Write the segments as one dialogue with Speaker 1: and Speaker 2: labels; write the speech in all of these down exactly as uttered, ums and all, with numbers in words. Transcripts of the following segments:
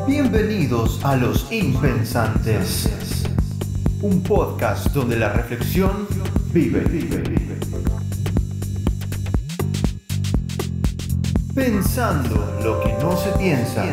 Speaker 1: Bienvenidos a Los Impensantes, un podcast donde la reflexión vive, vive, vive. Pensando lo que no se piensa.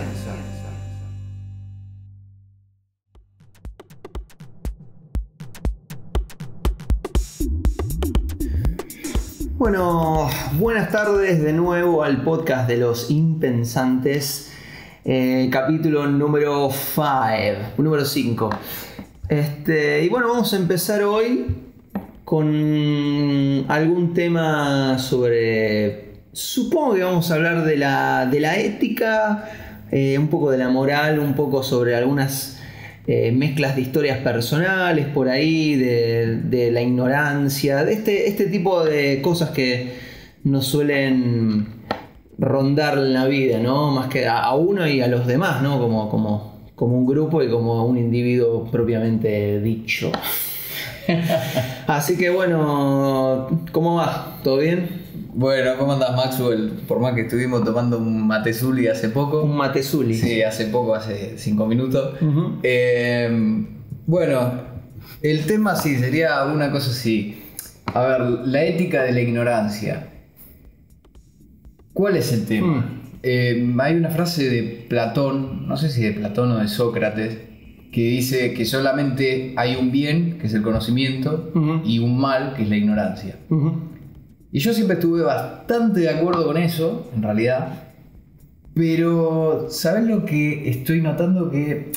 Speaker 2: Bueno, buenas tardes de nuevo al podcast de Los Impensantes, eh, capítulo número cinco, número cinco. Este, y bueno, vamos a empezar hoy con algún tema sobre, supongo que vamos a hablar de la, de la ética, eh, un poco de la moral, un poco sobre algunas Eh, mezclas de historias personales por ahí, de, de la ignorancia, de este, este tipo de cosas que nos suelen rondar en la vida, ¿no? Más que a, a uno y a los demás, ¿no? Como, como, como un grupo y como un individuo propiamente dicho. Así que bueno, ¿cómo va? ¿Todo bien?
Speaker 3: Bueno, ¿cómo andás, Maxwell? Por más que estuvimos tomando un matezuli hace poco.
Speaker 2: Un matezuli.
Speaker 3: Sí, hace poco, hace cinco minutos.
Speaker 2: Uh-huh.
Speaker 3: Eh, bueno, el tema sí sería una cosa así. A ver, la ética de la ignorancia. ¿Cuál es el tema?
Speaker 2: Mm.
Speaker 3: Eh, hay una frase de Platón, no sé si de Platón o de Sócrates, que dice que solamente hay un bien, que es el conocimiento,
Speaker 2: Uh-huh.
Speaker 3: y un mal, que es la ignorancia.
Speaker 2: Uh-huh.
Speaker 3: Y yo siempre estuve bastante de acuerdo con eso, en realidad. Pero, ¿sabes lo que estoy notando? Que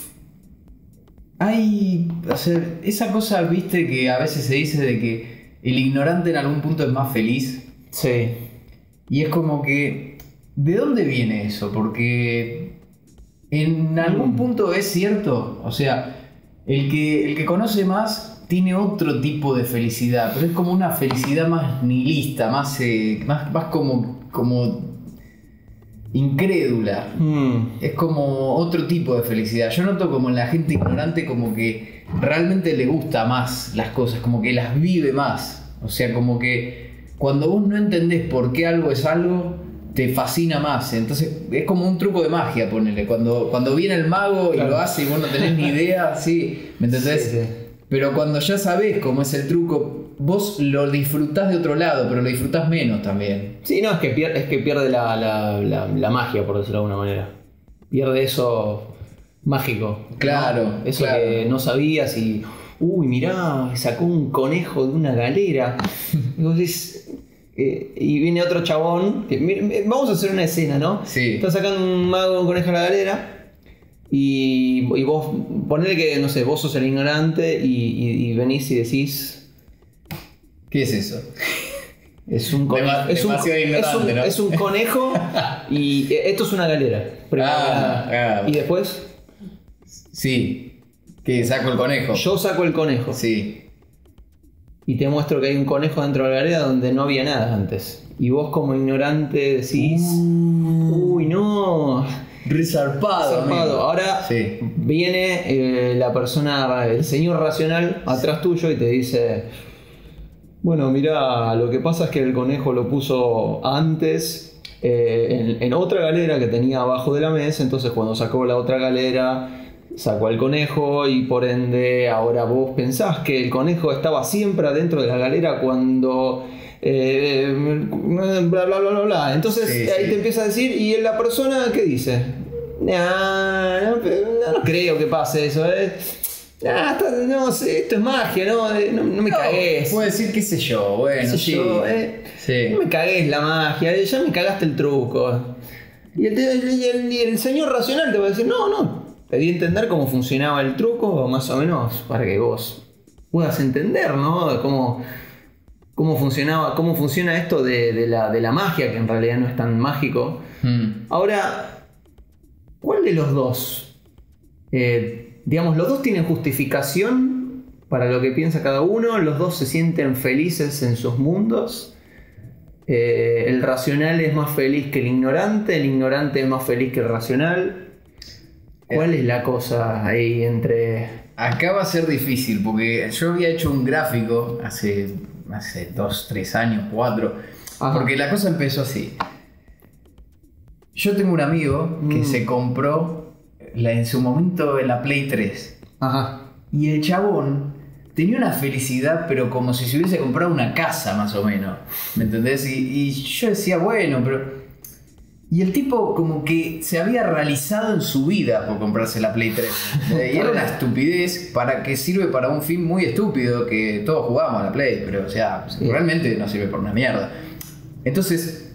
Speaker 3: hay, o sea, esa cosa, viste, que a veces se dice de que el ignorante en algún punto es más feliz.
Speaker 2: Sí.
Speaker 3: Y es como que, ¿de dónde viene eso? Porque en algún punto es cierto. O sea, el que, el que conoce más tiene otro tipo de felicidad, pero es como una felicidad más nihilista, más, eh, más, más como, como incrédula.
Speaker 2: Mm.
Speaker 3: Es como otro tipo de felicidad. Yo noto como en la gente ignorante como que realmente le gusta más las cosas, como que las vive más. O sea, como que cuando vos no entendés por qué algo es algo, te fascina más. Entonces es como un truco de magia, ponele. Cuando, cuando viene el mago y
Speaker 2: Claro.
Speaker 3: lo hace y vos no tenés ni idea, sí, ¿me entendés?
Speaker 2: Sí, sí.
Speaker 3: Pero cuando ya sabés cómo es el truco, vos lo disfrutás de otro lado, pero lo disfrutás menos también.
Speaker 2: Sí, no, es que pierde, es que pierde la, la, la, la magia, por decirlo de alguna manera. Pierde eso mágico.
Speaker 3: Claro,
Speaker 2: ¿no? Eso
Speaker 3: claro.
Speaker 2: que no sabías y. Uy, mirá, sacó un conejo de una galera. Y vos decís, eh, y viene otro chabón. Que, mir- vamos a hacer una escena, ¿no?
Speaker 3: Sí.
Speaker 2: Está sacando un mago un conejo de la galera. Y, y vos, ponele que, no sé, vos sos el ignorante y, y, y venís y decís.
Speaker 3: ¿Qué es eso?
Speaker 2: Es un, conejo,
Speaker 3: Dema-
Speaker 2: es, un,
Speaker 3: demasiado
Speaker 2: es,
Speaker 3: ignorante,
Speaker 2: un,
Speaker 3: ¿no?
Speaker 2: es un conejo y esto es una galera. Primero que
Speaker 3: Ah,
Speaker 2: nada.
Speaker 3: ah.
Speaker 2: Y después
Speaker 3: Sí. ¿Qué? ¿Saco el conejo?
Speaker 2: yo saco el conejo
Speaker 3: Sí.
Speaker 2: y te muestro que hay un conejo dentro de la galera donde no había nada antes. Y vos como ignorante decís,
Speaker 3: Uh,
Speaker 2: uy, no,
Speaker 3: Resarpado.
Speaker 2: zarpado.
Speaker 3: amigo.
Speaker 2: Ahora
Speaker 3: Sí.
Speaker 2: viene eh, la persona, el señor racional atrás tuyo y te dice, bueno, mirá, lo que pasa es que el conejo lo puso antes eh, en, en otra galera que tenía abajo de la mesa, entonces cuando sacó la otra galera sacó al conejo y por ende ahora vos pensás que el conejo estaba siempre adentro de la galera cuando eh, bla bla bla bla bla. Entonces
Speaker 3: Sí,
Speaker 2: ahí
Speaker 3: sí.
Speaker 2: te empieza a decir, ¿y la persona qué dice? Nah, no, no, no creo que pase eso, eh. Ah, está- no sé, esto es magia, no, Eh, no, no me cagues.
Speaker 3: Puedo decir qué sé yo, bueno,
Speaker 2: Qué sé
Speaker 3: sí.
Speaker 2: yo, eh.
Speaker 3: Sí.
Speaker 2: No me cagues la magia, eh, ya me cagaste el truco. Y el, y el- y el señor racional te va a decir, no, no, te di a entender cómo funcionaba el truco, más o menos, para que vos puedas entender, ¿no? De Cómo, cómo funcionaba, cómo funciona esto de, de la, de la magia, que en realidad no es tan mágico.
Speaker 3: Mm.
Speaker 2: Ahora, ¿cuál de los dos? Eh, digamos, los dos tienen justificación para lo que piensa cada uno, los dos se sienten felices en sus mundos. Eh, el racional es más feliz que el ignorante, el ignorante es más feliz que el racional. ¿Cuál es la cosa ahí entre...?
Speaker 3: Acá va a ser difícil porque yo había hecho un gráfico hace, hace dos, tres años, cuatro.
Speaker 2: Ajá.
Speaker 3: Porque la cosa empezó así. Yo tengo un amigo que
Speaker 2: Mm.
Speaker 3: se compró la, en su momento en la Play tres.
Speaker 2: Ajá.
Speaker 3: Y el chabón tenía una felicidad, pero como si se hubiese comprado una casa, más o menos. ¿Me entendés? Y, y yo decía, bueno, pero... Y el tipo como que se había realizado en su vida por comprarse la Play tres. Y era una estupidez para que sirve para un fin muy estúpido, que todos jugamos a la Play, pero o sea, sí, realmente no sirve por una mierda. Entonces,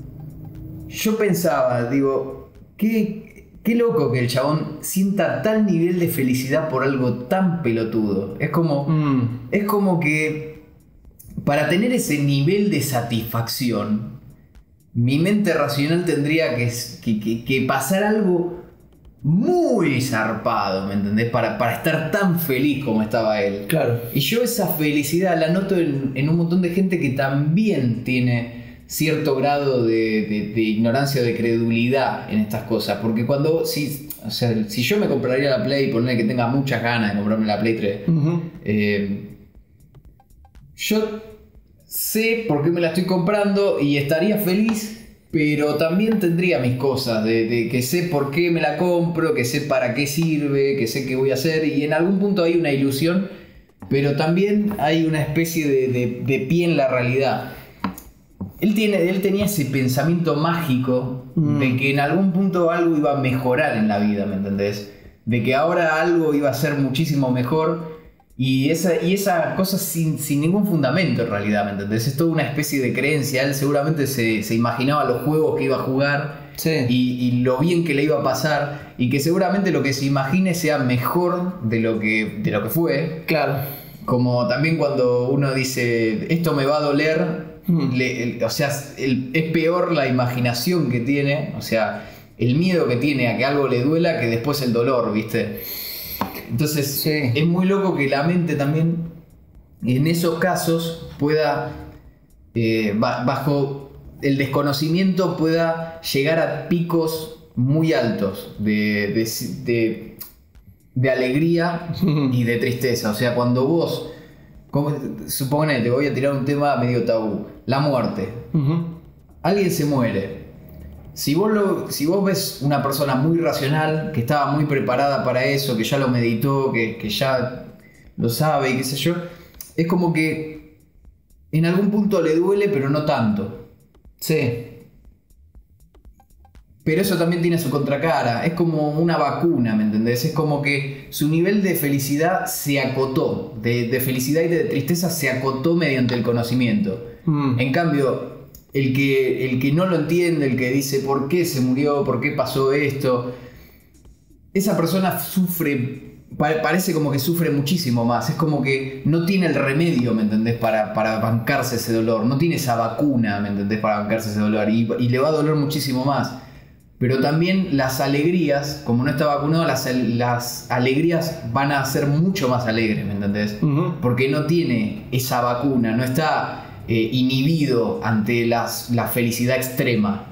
Speaker 3: yo pensaba, digo, qué, qué loco que el chabón sienta tal nivel de felicidad por algo tan pelotudo. Es como, mm. es como que para tener ese nivel de satisfacción, mi mente racional tendría que, que, que, que pasar algo muy zarpado, ¿me entendés? Para, para estar tan feliz como estaba él.
Speaker 2: Claro.
Speaker 3: Y yo esa felicidad la noto en, en un montón de gente que también tiene cierto grado de, de, de ignorancia o de credulidad en estas cosas. Porque cuando... Si, o sea, si yo me compraría la Play, ponerle que tenga muchas ganas de comprarme la Play tres, uh-huh. eh, yo... sé por qué me la estoy comprando y estaría feliz, pero también tendría mis cosas de, de que sé por qué me la compro, que sé para qué sirve, que sé qué voy a hacer, y en algún punto hay una ilusión, pero también hay una especie de, de, de pie en la realidad. Él, tiene, él tenía ese pensamiento mágico mm. de que en algún punto algo iba a mejorar en la vida, ¿me entendés? De que ahora algo iba a ser muchísimo mejor. Y esa, y esa cosa sin, sin ningún fundamento en realidad, ¿me entendés? Es toda una especie de creencia. Él seguramente se, se imaginaba los juegos que iba a jugar, sí. y, y lo bien que le iba a pasar, y que seguramente lo que se imagine sea mejor de lo que, de lo que fue.
Speaker 2: Claro.
Speaker 3: Como también cuando uno dice, esto me va a doler, hmm. le, el, o sea, el, es peor la imaginación que tiene, o sea, el miedo que tiene a que algo le duela que después el dolor, ¿viste? Entonces, sí. Es muy loco que la mente también en esos casos pueda, eh, bajo el desconocimiento, pueda llegar a picos muy altos de, de, de, de alegría y de tristeza. O sea, cuando vos, como, suponete, voy a tirar un tema medio tabú, la muerte. Uh-huh. Alguien se muere. Si vos, lo, si vos ves una persona muy racional, que estaba muy preparada para eso, que ya lo meditó, que, que ya lo sabe y qué sé yo, es como que en algún punto le duele, pero no tanto.
Speaker 2: Sí.
Speaker 3: Pero eso también tiene su contracara. Es como una vacuna, ¿me entendés? Es como que su nivel de felicidad se acotó. De, de felicidad y de tristeza se acotó mediante el conocimiento. Mm. En cambio... El que, el que no lo entiende, el que dice por qué se murió, por qué pasó esto, esa persona sufre, parece como que sufre muchísimo más. Es como que no tiene el remedio, ¿me entendés? Para, para bancarse ese dolor. No tiene esa vacuna, ¿me entendés? Para bancarse ese dolor. Y, y le va a doler muchísimo más. Pero también las alegrías, como no está vacunado, las, las alegrías van a ser mucho más alegres, ¿me entendés? Uh-huh. Porque no tiene esa vacuna, no está... Eh, inhibido ante las, la felicidad extrema.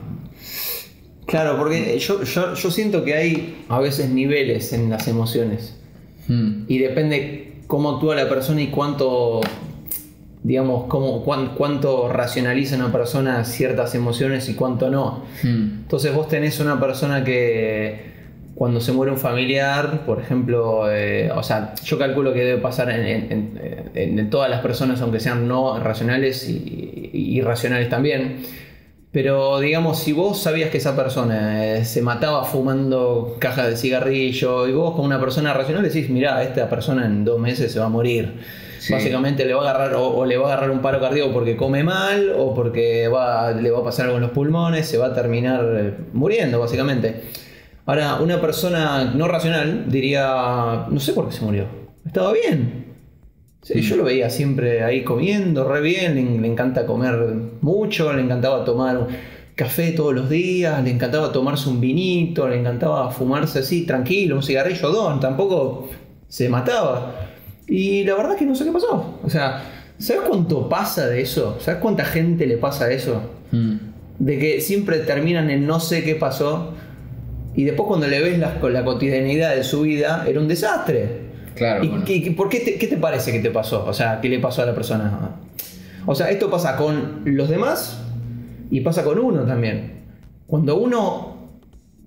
Speaker 2: Claro, porque yo, yo, yo siento que hay a veces niveles en las emociones. Hmm. Y depende cómo actúa la persona y cuánto, digamos, cómo, cuán, cuánto racionaliza una persona ciertas emociones y cuánto no. Hmm. Entonces vos tenés una persona que... Cuando se muere un familiar, por ejemplo, eh, o sea, yo calculo que debe pasar en, en, en, en todas las personas, aunque sean no racionales y, y irracionales también. Pero digamos, si vos sabías que esa persona eh, se mataba fumando cajas de cigarrillo y vos como una persona racional decís, mirá, esta persona en dos meses se va a morir. Sí. Básicamente le va a agarrar o, o le va a agarrar un paro cardíaco porque come mal o porque va, le va a pasar algo en los pulmones, se va a terminar eh, muriendo básicamente. Ahora, una persona no racional diría, no sé por qué se murió, estaba bien. Sí, mm. Yo lo veía siempre ahí comiendo re bien, le, le encanta comer mucho, le encantaba tomar café todos los días, le encantaba tomarse un vinito, le encantaba fumarse así tranquilo, un cigarrillo don, tampoco se mataba. Y la verdad es que no sé qué pasó. O sea, ¿sabes cuánto pasa de eso? ¿Sabes cuánta gente le pasa eso? Mm. De que siempre terminan en no sé qué pasó. Y después cuando le ves la, la cotidianidad de su vida, era un desastre.
Speaker 3: Claro.
Speaker 2: ¿Y
Speaker 3: bueno.
Speaker 2: qué, por qué te, qué te parece que te pasó? O sea, ¿qué le pasó a la persona? O sea, esto pasa con los demás y pasa con uno también. Cuando uno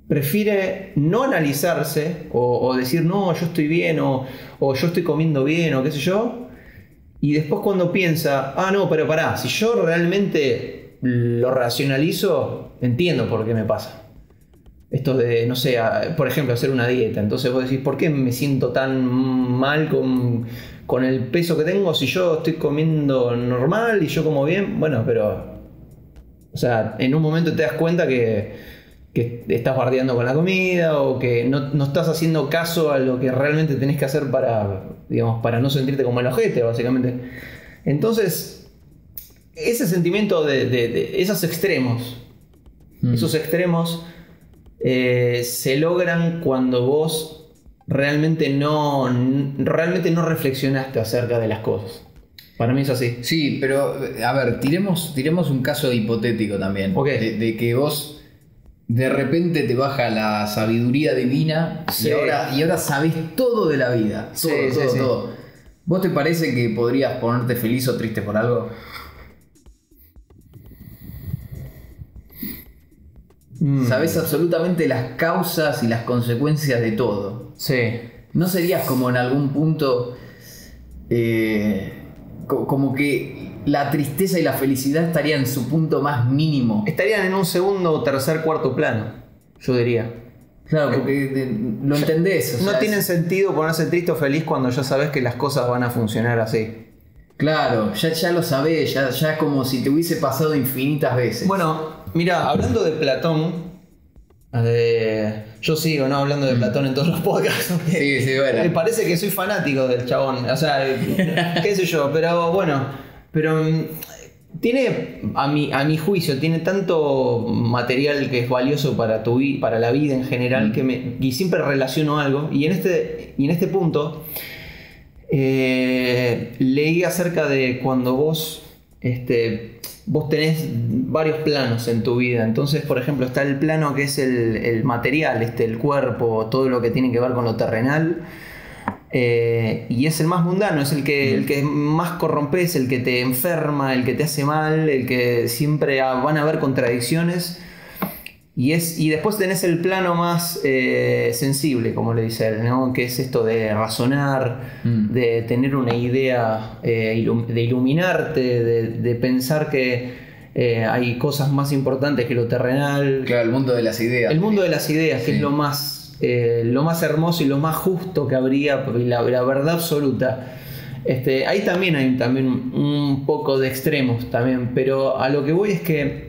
Speaker 2: prefiere no analizarse o, o decir, no, yo estoy bien, o, o yo estoy comiendo bien, o qué sé yo, y después cuando piensa, ah, no, pero pará, si yo realmente lo racionalizo, entiendo por qué me pasa. Esto de, no sé, por ejemplo, hacer una dieta. Entonces vos decís, ¿por qué me siento tan mal con, con el peso que tengo si yo estoy comiendo normal y yo como bien? Bueno, pero... O sea, en un momento te das cuenta que, que estás bardeando con la comida o que no, no estás haciendo caso a lo que realmente tenés que hacer para, digamos, para no sentirte como el ojete, básicamente. Entonces, ese sentimiento de, de, de esos extremos, mm. esos extremos... Eh, se logran cuando vos realmente no, realmente no reflexionaste acerca de las cosas. Para mí es así.
Speaker 3: Sí, pero a ver, tiremos, tiremos un caso hipotético también.
Speaker 2: Okay.
Speaker 3: De, de que vos de repente te baja la sabiduría divina sí. y, ahora, y ahora sabés todo de la vida. Todo,
Speaker 2: sí,
Speaker 3: todo,
Speaker 2: sí,
Speaker 3: todo.
Speaker 2: Sí.
Speaker 3: ¿Vos te parece que podrías ponerte feliz o triste por algo? Sabes absolutamente las causas y las consecuencias de todo.
Speaker 2: Sí.
Speaker 3: ¿No serías como en algún punto eh, co- como que la tristeza y la felicidad estarían en su punto más mínimo?
Speaker 2: Estarían en un segundo, tercer, cuarto plano, yo diría.
Speaker 3: Claro, porque de, lo entendés. O
Speaker 2: no
Speaker 3: sea,
Speaker 2: tiene
Speaker 3: es...
Speaker 2: sentido ponerse triste o feliz cuando ya sabes que las cosas van a funcionar así.
Speaker 3: Claro, ya, ya lo sabés, ya, ya es como si te hubiese pasado infinitas veces.
Speaker 2: Bueno, mira, hablando de Platón, de... yo sigo, ¿no? Hablando de Platón en todos los podcasts.
Speaker 3: Sí, sí, bueno.
Speaker 2: Me parece que soy fanático del chabón, o sea, qué sé yo, pero bueno, pero tiene, a mi, a mi juicio, tiene tanto material que es valioso para tu para la vida en general, mm. que me, y siempre relaciono algo, y en este, y en este punto... Eh, leí acerca de cuando vos este, vos tenés varios planos en tu vida. Entonces, por ejemplo, está el plano que es el, el material, este, el cuerpo, todo lo que tiene que ver con lo terrenal, eh, y es el más mundano, es el que, el que más corrompes, el que te enferma, el que te hace mal, el que siempre van a haber contradicciones. Y, es, y después tenés el plano más eh, sensible, como le dice él, ¿no? Que es esto de razonar, mm. de tener una idea, eh, ilum de iluminarte, de, de pensar que eh, hay cosas más importantes que lo terrenal.
Speaker 3: Claro, el mundo de las ideas.
Speaker 2: El mundo de las ideas, que
Speaker 3: sí.
Speaker 2: es lo más, eh, lo más hermoso y lo más justo que habría, la, la verdad absoluta. Este, ahí también hay también un poco de extremos también, pero a lo que voy es que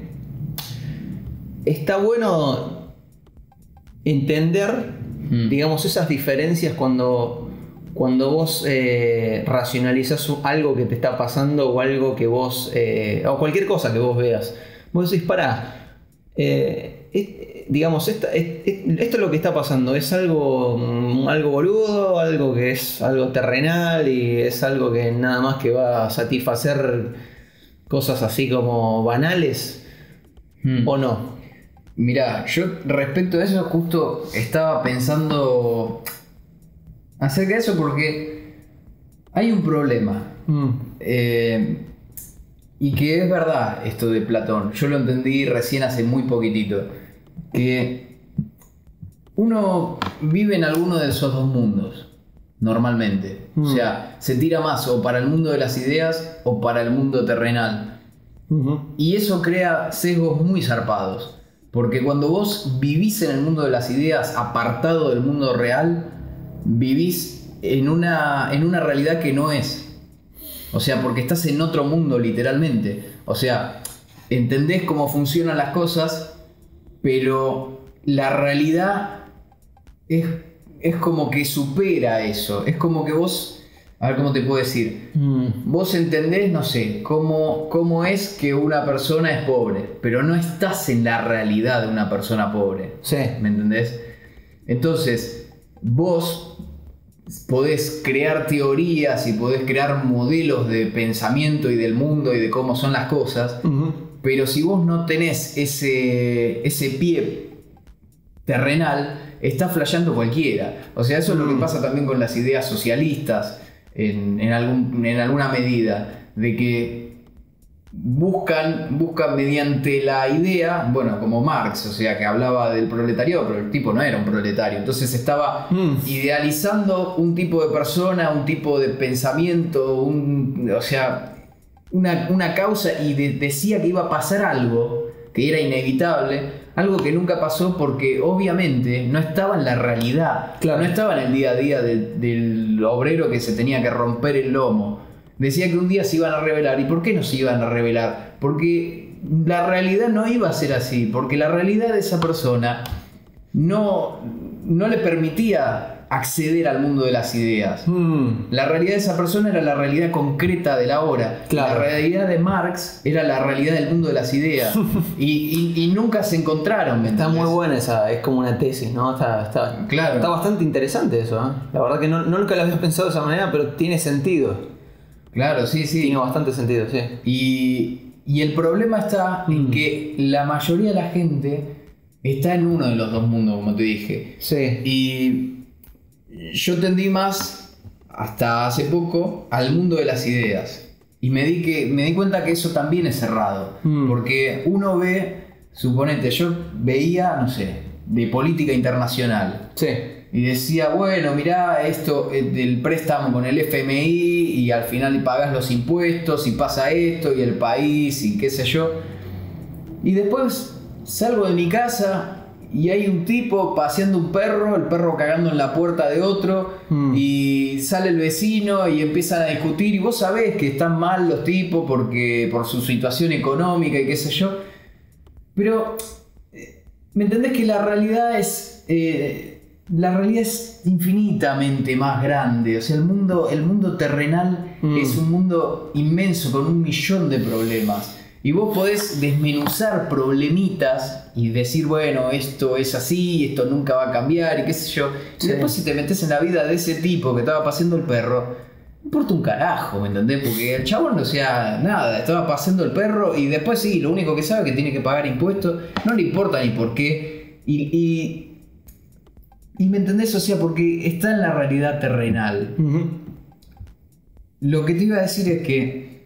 Speaker 2: está bueno entender, mm. digamos, esas diferencias cuando, cuando vos eh, racionalizás algo que te está pasando o algo que vos, eh, o cualquier cosa que vos veas. Vos decís, pará, eh, es, digamos, esta, es, es, esto es lo que está pasando, es algo, algo boludo, algo que es algo terrenal y es algo que nada más que va a satisfacer cosas así como banales, mm. ¿o no?
Speaker 3: Mirá, yo respecto a eso justo estaba pensando acerca de eso porque hay un problema. Mm. Eh, y que es verdad esto de Platón. Yo lo entendí recién hace muy poquitito. Que uno vive en alguno de esos dos mundos, normalmente. Mm. O sea, se tira más o para el mundo de las ideas o para el mundo terrenal. Uh-huh. Y eso crea sesgos muy zarpados. Porque cuando vos vivís en el mundo de las ideas, apartado del mundo real, vivís en una, en una realidad que no es. O sea, porque estás en otro mundo, literalmente. O sea, entendés cómo funcionan las cosas, pero la realidad es, es como que supera eso. Es como que vos... A ver cómo te puedo decir. Mm. Vos entendés, no sé, cómo, cómo es que una persona es pobre, pero no estás en la realidad de una persona pobre.
Speaker 2: Sí.
Speaker 3: ¿Me entendés? Entonces, vos podés crear teorías y podés crear modelos de pensamiento y del mundo y de cómo son las cosas, uh-huh. pero si vos no tenés ese, ese pie terrenal, está flasheando cualquiera. O sea, eso uh-huh. es lo que pasa también con las ideas socialistas. En, en, algún, en alguna medida, de que buscan, buscan mediante la idea, bueno, como Marx, o sea, que hablaba del proletariado, pero el tipo no era un proletario, entonces estaba mm. idealizando un tipo de persona, un tipo de pensamiento, un, o sea, una, una causa, y de, decía que iba a pasar algo que era inevitable, algo que nunca pasó porque obviamente no estaba en la realidad, claro. No estaba en el día a día del, del obrero que se tenía que romper el lomo. Decía que un día se iban a revelar. ¿Y por qué no se iban a revelar? Porque la realidad no iba a ser así, porque la realidad de esa persona no, no le permitía acceder al mundo de las ideas. Mm. La realidad de esa persona era la realidad concreta de la hora. Claro. La realidad de Marx era la realidad del mundo de las ideas. y, y, y nunca se encontraron.
Speaker 2: Está muy buena esa, es como una tesis, ¿no? Está, está, claro. Está bastante interesante eso, ¿eh? La verdad que no, no nunca lo había pensado de esa manera, pero tiene sentido.
Speaker 3: Claro, sí, sí.
Speaker 2: Tiene bastante sentido, sí.
Speaker 3: Y, y el problema está mm. en que la mayoría de la gente está en uno de los dos mundos, como te dije.
Speaker 2: Sí.
Speaker 3: Y yo tendí más, hasta hace poco, al mundo de las ideas. Y me di, que, me di cuenta que eso también es cerrado. Mm. Porque uno ve, suponete, yo veía, no sé, de política internacional.
Speaker 2: Sí.
Speaker 3: Y decía, bueno, mirá esto eh, del préstamo con el F M I y al final pagas los impuestos y pasa esto y el país y qué sé yo. Y después salgo de mi casa y hay un tipo paseando un perro, el perro cagando en la puerta de otro, mm. y sale el vecino y empiezan a discutir y vos sabés que están mal los tipos porque por su situación económica y qué sé yo. Pero, ¿me entendés que la realidad es... Eh, La realidad es infinitamente más grande? O sea, el mundo, el mundo terrenal mm. es un mundo inmenso con un millón de problemas. Y vos podés desmenuzar problemitas y decir, bueno, esto es así, esto nunca va a cambiar y qué sé yo. Y sí. Después si te metes en la vida de ese tipo que estaba paseando el perro, no importa un carajo, ¿me entendés? Porque el chabón, o sea, nada, estaba paseando el perro y después sí, lo único que sabe es que tiene que pagar impuestos, no le importa ni por qué. Y... y Y me entendés, o sea, porque está en la realidad terrenal. Uh-huh. Lo que te iba a decir es que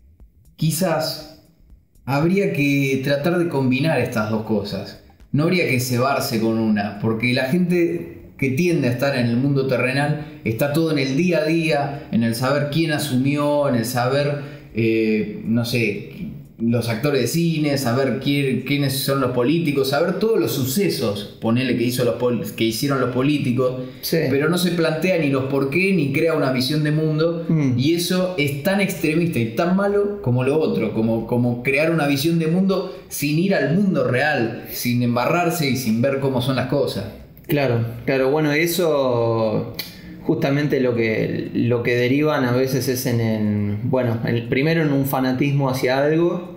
Speaker 3: quizás habría que tratar de combinar estas dos cosas. No habría que cebarse con una, porque la gente que tiende a estar en el mundo terrenal está todo en el día a día, en el saber quién asumió, en el saber, eh, no sé... los actores de cine, saber quién, quiénes son los políticos, saber todos los sucesos, ponele que, hizo los pol- que hicieron los políticos, sí. Pero no se plantea ni los por qué, ni crea una visión de mundo, mm. y eso es tan extremista y tan malo como lo otro, como, como crear una visión de mundo sin ir al mundo real, sin embarrarse y sin ver cómo son las cosas.
Speaker 2: Claro, claro, bueno, eso... Justamente lo que, lo que derivan a veces es en, en bueno, el, primero en un fanatismo hacia algo,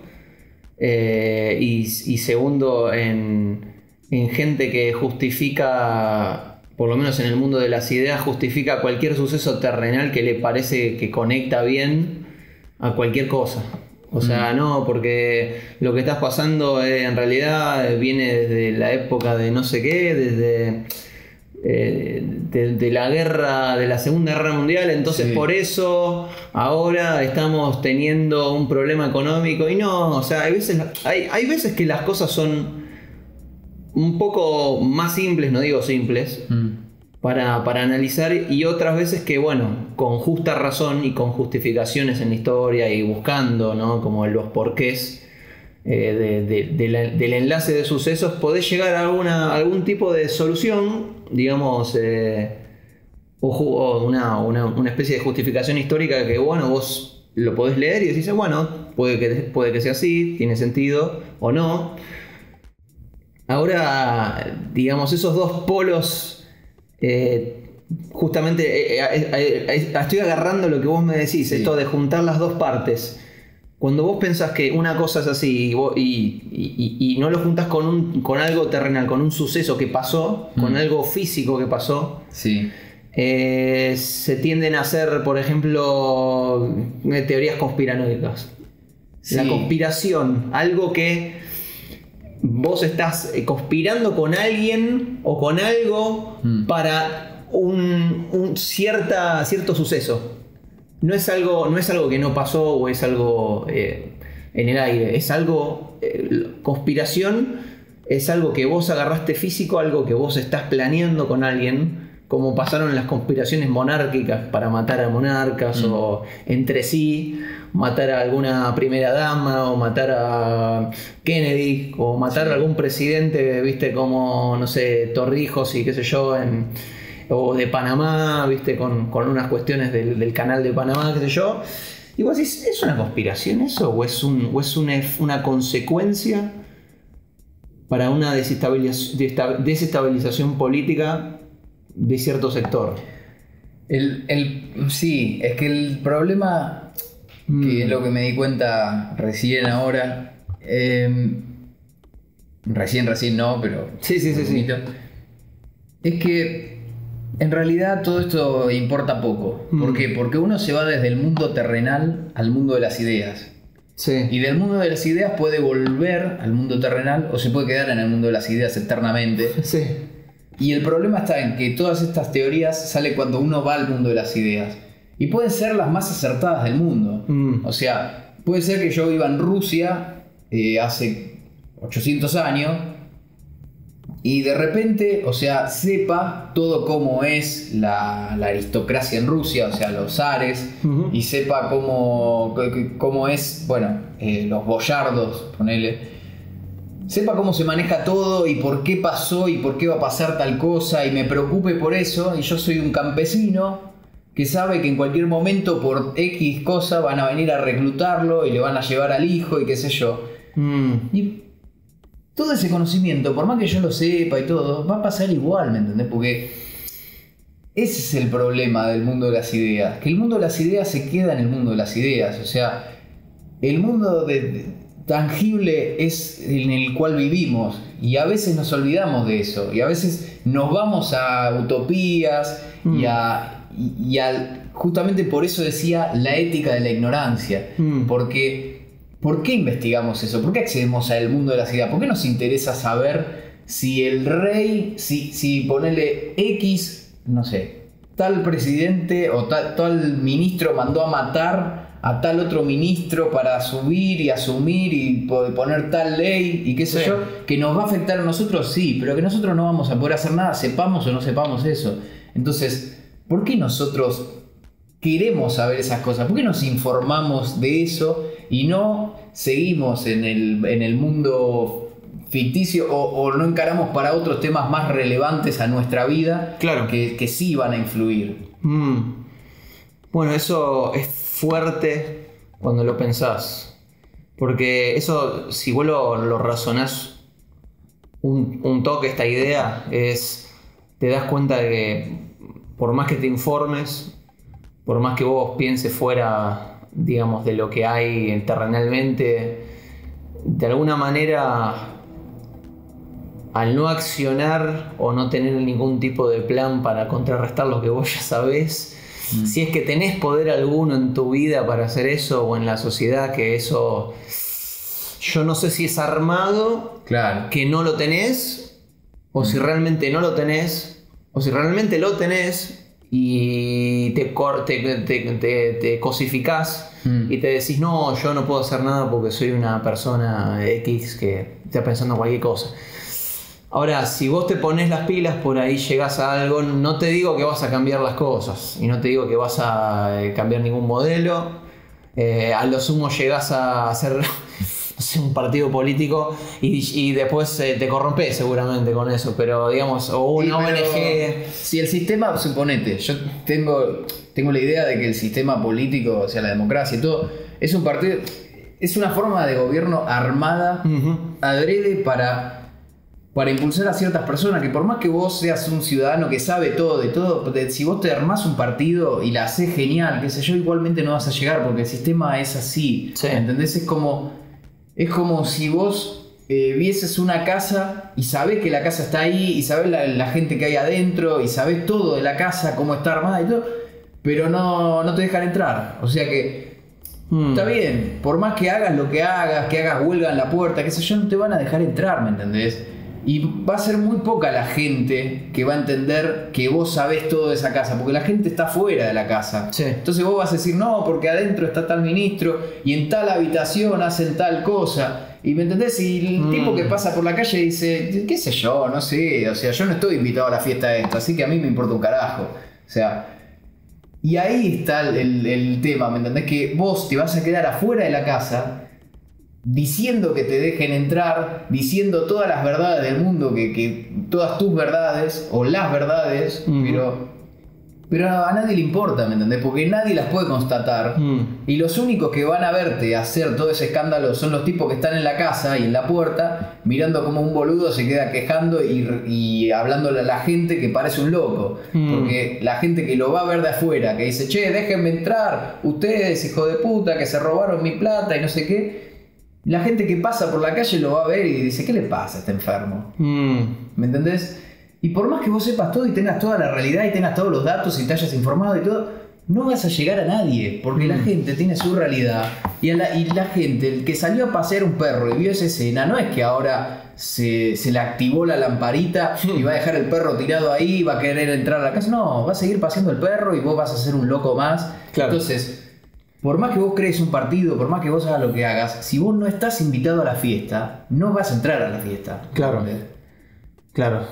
Speaker 2: eh, y, y segundo en, en gente que justifica, por lo menos en el mundo de las ideas, justifica cualquier suceso terrenal que le parece que conecta bien a cualquier cosa. O sea, mm. no, porque lo que estás pasando eh, en realidad viene desde la época de no sé qué, desde... Eh, de, de la guerra, de la Segunda Guerra Mundial, entonces sí. Por eso ahora estamos teniendo un problema económico. Y no, o sea, hay veces, hay, hay veces que las cosas son un poco más simples, no digo simples, mm. para, para analizar, y otras veces que, bueno, con justa razón y con justificaciones en la historia y buscando, ¿no? Como los porqués eh, de, de, de la, del enlace de sucesos, podés llegar a alguna, algún tipo de solución, digamos, eh, o, o una, una, una especie de justificación histórica que, bueno, vos lo podés leer y decís, bueno, puede que, puede que sea así, tiene sentido o no. Ahora, digamos, esos dos polos, eh, justamente eh, eh, eh, eh, estoy agarrando lo que vos me decís, sí. Esto de juntar las dos partes. Cuando vos pensás que una cosa es así y, vos, y, y, y no lo juntás con, un, con algo terrenal, con un suceso que pasó, mm. con algo físico que pasó,
Speaker 3: sí.
Speaker 2: eh, se tienden a hacer, por ejemplo, teorías conspiranoicas. Sí. La conspiración, algo que vos estás conspirando con alguien o con algo mm. para un, un cierta, cierto suceso. No es algo, no es algo que no pasó o es algo eh, en el aire. Es algo, eh, conspiración es algo que vos agarraste físico, algo que vos estás planeando con alguien, como pasaron las conspiraciones monárquicas para matar a monarcas mm. o entre sí, matar a alguna primera dama o matar a Kennedy o matar sí. a algún presidente, viste, como, no sé, Torrijos y qué sé yo, en, o de Panamá, viste, con, con unas cuestiones del, del canal de Panamá, qué sé yo. Y vos decís, ¿es una conspiración eso? ¿O es, un, o es una, una consecuencia para una desestabilización, desestabilización política de cierto sector?
Speaker 3: El, el, sí, es que el problema, mm. que es lo que me di cuenta recién ahora, eh, recién, recién no, pero
Speaker 2: sí, sí, sí, sí.
Speaker 3: es que en realidad todo esto importa poco. ¿Por qué? Porque uno se va desde el mundo terrenal al mundo de las ideas.
Speaker 2: Sí.
Speaker 3: Y del mundo de las ideas puede volver al mundo terrenal o se puede quedar en el mundo de las ideas eternamente.
Speaker 2: Sí.
Speaker 3: Y el problema está en que todas estas teorías salen cuando uno va al mundo de las ideas. Y pueden ser las más acertadas del mundo. Mm. O sea, puede ser que yo viva en Rusia eh, hace ochocientos años y de repente, o sea, sepa todo cómo es la, la aristocracia en Rusia, o sea, los zares, uh-huh. y sepa cómo, cómo es, bueno, eh, los boyardos, ponele. Sepa cómo se maneja todo y por qué pasó y por qué va a pasar tal cosa y me preocupe por eso. Y yo soy un campesino que sabe que en cualquier momento por X cosa van a venir a reclutarlo y le van a llevar al hijo y qué sé yo. Mm. Y todo ese conocimiento, por más que yo lo sepa y todo, va a pasar igual, ¿me entendés? Porque ese es el problema del mundo de las ideas. Que el mundo de las ideas se queda en el mundo de las ideas. O sea, el mundo de, de, tangible es en el cual vivimos. Y a veces nos olvidamos de eso. Y a veces nos vamos a utopías mm. y a... Y, y a, justamente por eso decía la ética de la ignorancia. Mm. Porque... ¿Por qué investigamos eso? ¿Por qué accedemos al mundo de las ideas? ¿Por qué nos interesa saber si el rey, si, si ponerle X, no sé, tal presidente o tal, tal ministro mandó a matar a tal otro ministro para subir y asumir y poner tal ley y qué sé sí. yo, que nos va a afectar a nosotros? Sí, pero que nosotros no vamos a poder hacer nada, sepamos o no sepamos eso. Entonces, ¿por qué nosotros queremos saber esas cosas? ¿Por qué nos informamos de eso y no seguimos en el, en el mundo ficticio o, o no encaramos para otros temas más relevantes a nuestra vida?
Speaker 2: Claro.
Speaker 3: que, que sí van a influir.
Speaker 2: Mm. Bueno, eso es fuerte cuando lo pensás, porque eso, si vos lo, lo razonás un, un toque, esta idea es, te das cuenta de que por más que te informes, por más que vos pienses fuera, digamos, de lo que hay terrenalmente, de alguna manera, al no accionar o no tener ningún tipo de plan para contrarrestar lo que vos ya sabés, mm. si es que tenés poder alguno en tu vida para hacer eso o en la sociedad, que eso, yo no sé si es armado,
Speaker 3: claro.
Speaker 2: que no lo tenés, o mm. si realmente no lo tenés, o si realmente lo tenés y te, te, te, te, te cosificás mm. y te decís, no, yo no puedo hacer nada porque soy una persona X que está pensando cualquier cosa. Ahora, si vos te pones las pilas, por ahí llegás a algo. No te digo que vas a cambiar las cosas y no te digo que vas a cambiar ningún modelo. Eh, a lo sumo llegás a hacer, no sé, un partido político y, y después eh, te corrompés seguramente con eso, pero digamos, o una O N G.
Speaker 3: Si el sistema, suponete, yo tengo, tengo la idea de que el sistema político, o sea, la democracia y todo, es un partido, es una forma de gobierno armada, uh-huh. adrede para, para impulsar a ciertas personas, que por más que vos seas un ciudadano que sabe todo de todo, si vos te armás un partido y la hacés genial, qué sé yo, igualmente no vas a llegar porque el sistema es así,
Speaker 2: sí.
Speaker 3: ¿entendés? Es como... Es como si vos eh, vieses una casa y sabés que la casa está ahí y sabés la, la gente que hay adentro y sabés todo de la casa, cómo está armada y todo, pero no, no te dejan entrar. O sea que hmm. está bien, por más que hagas lo que hagas, que hagas huelga en la puerta, qué sé yo, no te van a dejar entrar, ¿me entendés? Y va a ser muy poca la gente que va a entender que vos sabés todo de esa casa, porque la gente está fuera de la casa.
Speaker 2: Sí.
Speaker 3: Entonces vos vas a decir, no, porque adentro está tal ministro y en tal habitación hacen tal cosa. Y me entendés, y el
Speaker 2: Mm.
Speaker 3: tipo que pasa por la calle dice, qué sé yo, no sé, o sea, yo no estoy invitado a la fiesta de esto, así que a mí me importa un carajo. O sea, y ahí está el, el, el tema, ¿me entendés? Que vos te vas a quedar afuera de la casa diciendo que te dejen entrar, diciendo todas las verdades del mundo, que, que todas tus verdades, o las verdades,
Speaker 2: Mm.
Speaker 3: pero... Pero a nadie le importa, ¿me entendés? Porque nadie las puede constatar.
Speaker 2: Mm.
Speaker 3: Y los únicos que van a verte hacer todo ese escándalo son los tipos que están en la casa y en la puerta, mirando como un boludo se queda quejando y, y hablándole a la gente que parece un loco.
Speaker 2: Mm.
Speaker 3: Porque la gente que lo va a ver de afuera, que dice, che, déjenme entrar, ustedes, hijo de puta, que se robaron mi plata y no sé qué. La gente que pasa por la calle lo va a ver y dice, ¿qué le pasa a este enfermo?
Speaker 2: Mm.
Speaker 3: ¿Me entendés? Y por más que vos sepas todo y tengas toda la realidad y tengas todos los datos y te hayas informado y todo, no vas a llegar a nadie, porque la gente tiene su realidad. Y, a la, y la gente, el que salió a pasear un perro y vio esa escena, no es que ahora se, se le activó la lamparita y va a dejar el perro tirado ahí y va a querer entrar a la casa. No, va a seguir paseando el perro y vos vas a ser un loco más.
Speaker 2: Claro.
Speaker 3: Entonces, por más que vos crees un partido, por más que vos hagas lo que hagas, si vos no estás invitado a la fiesta, no vas a entrar a la fiesta.
Speaker 2: Claro. Claro.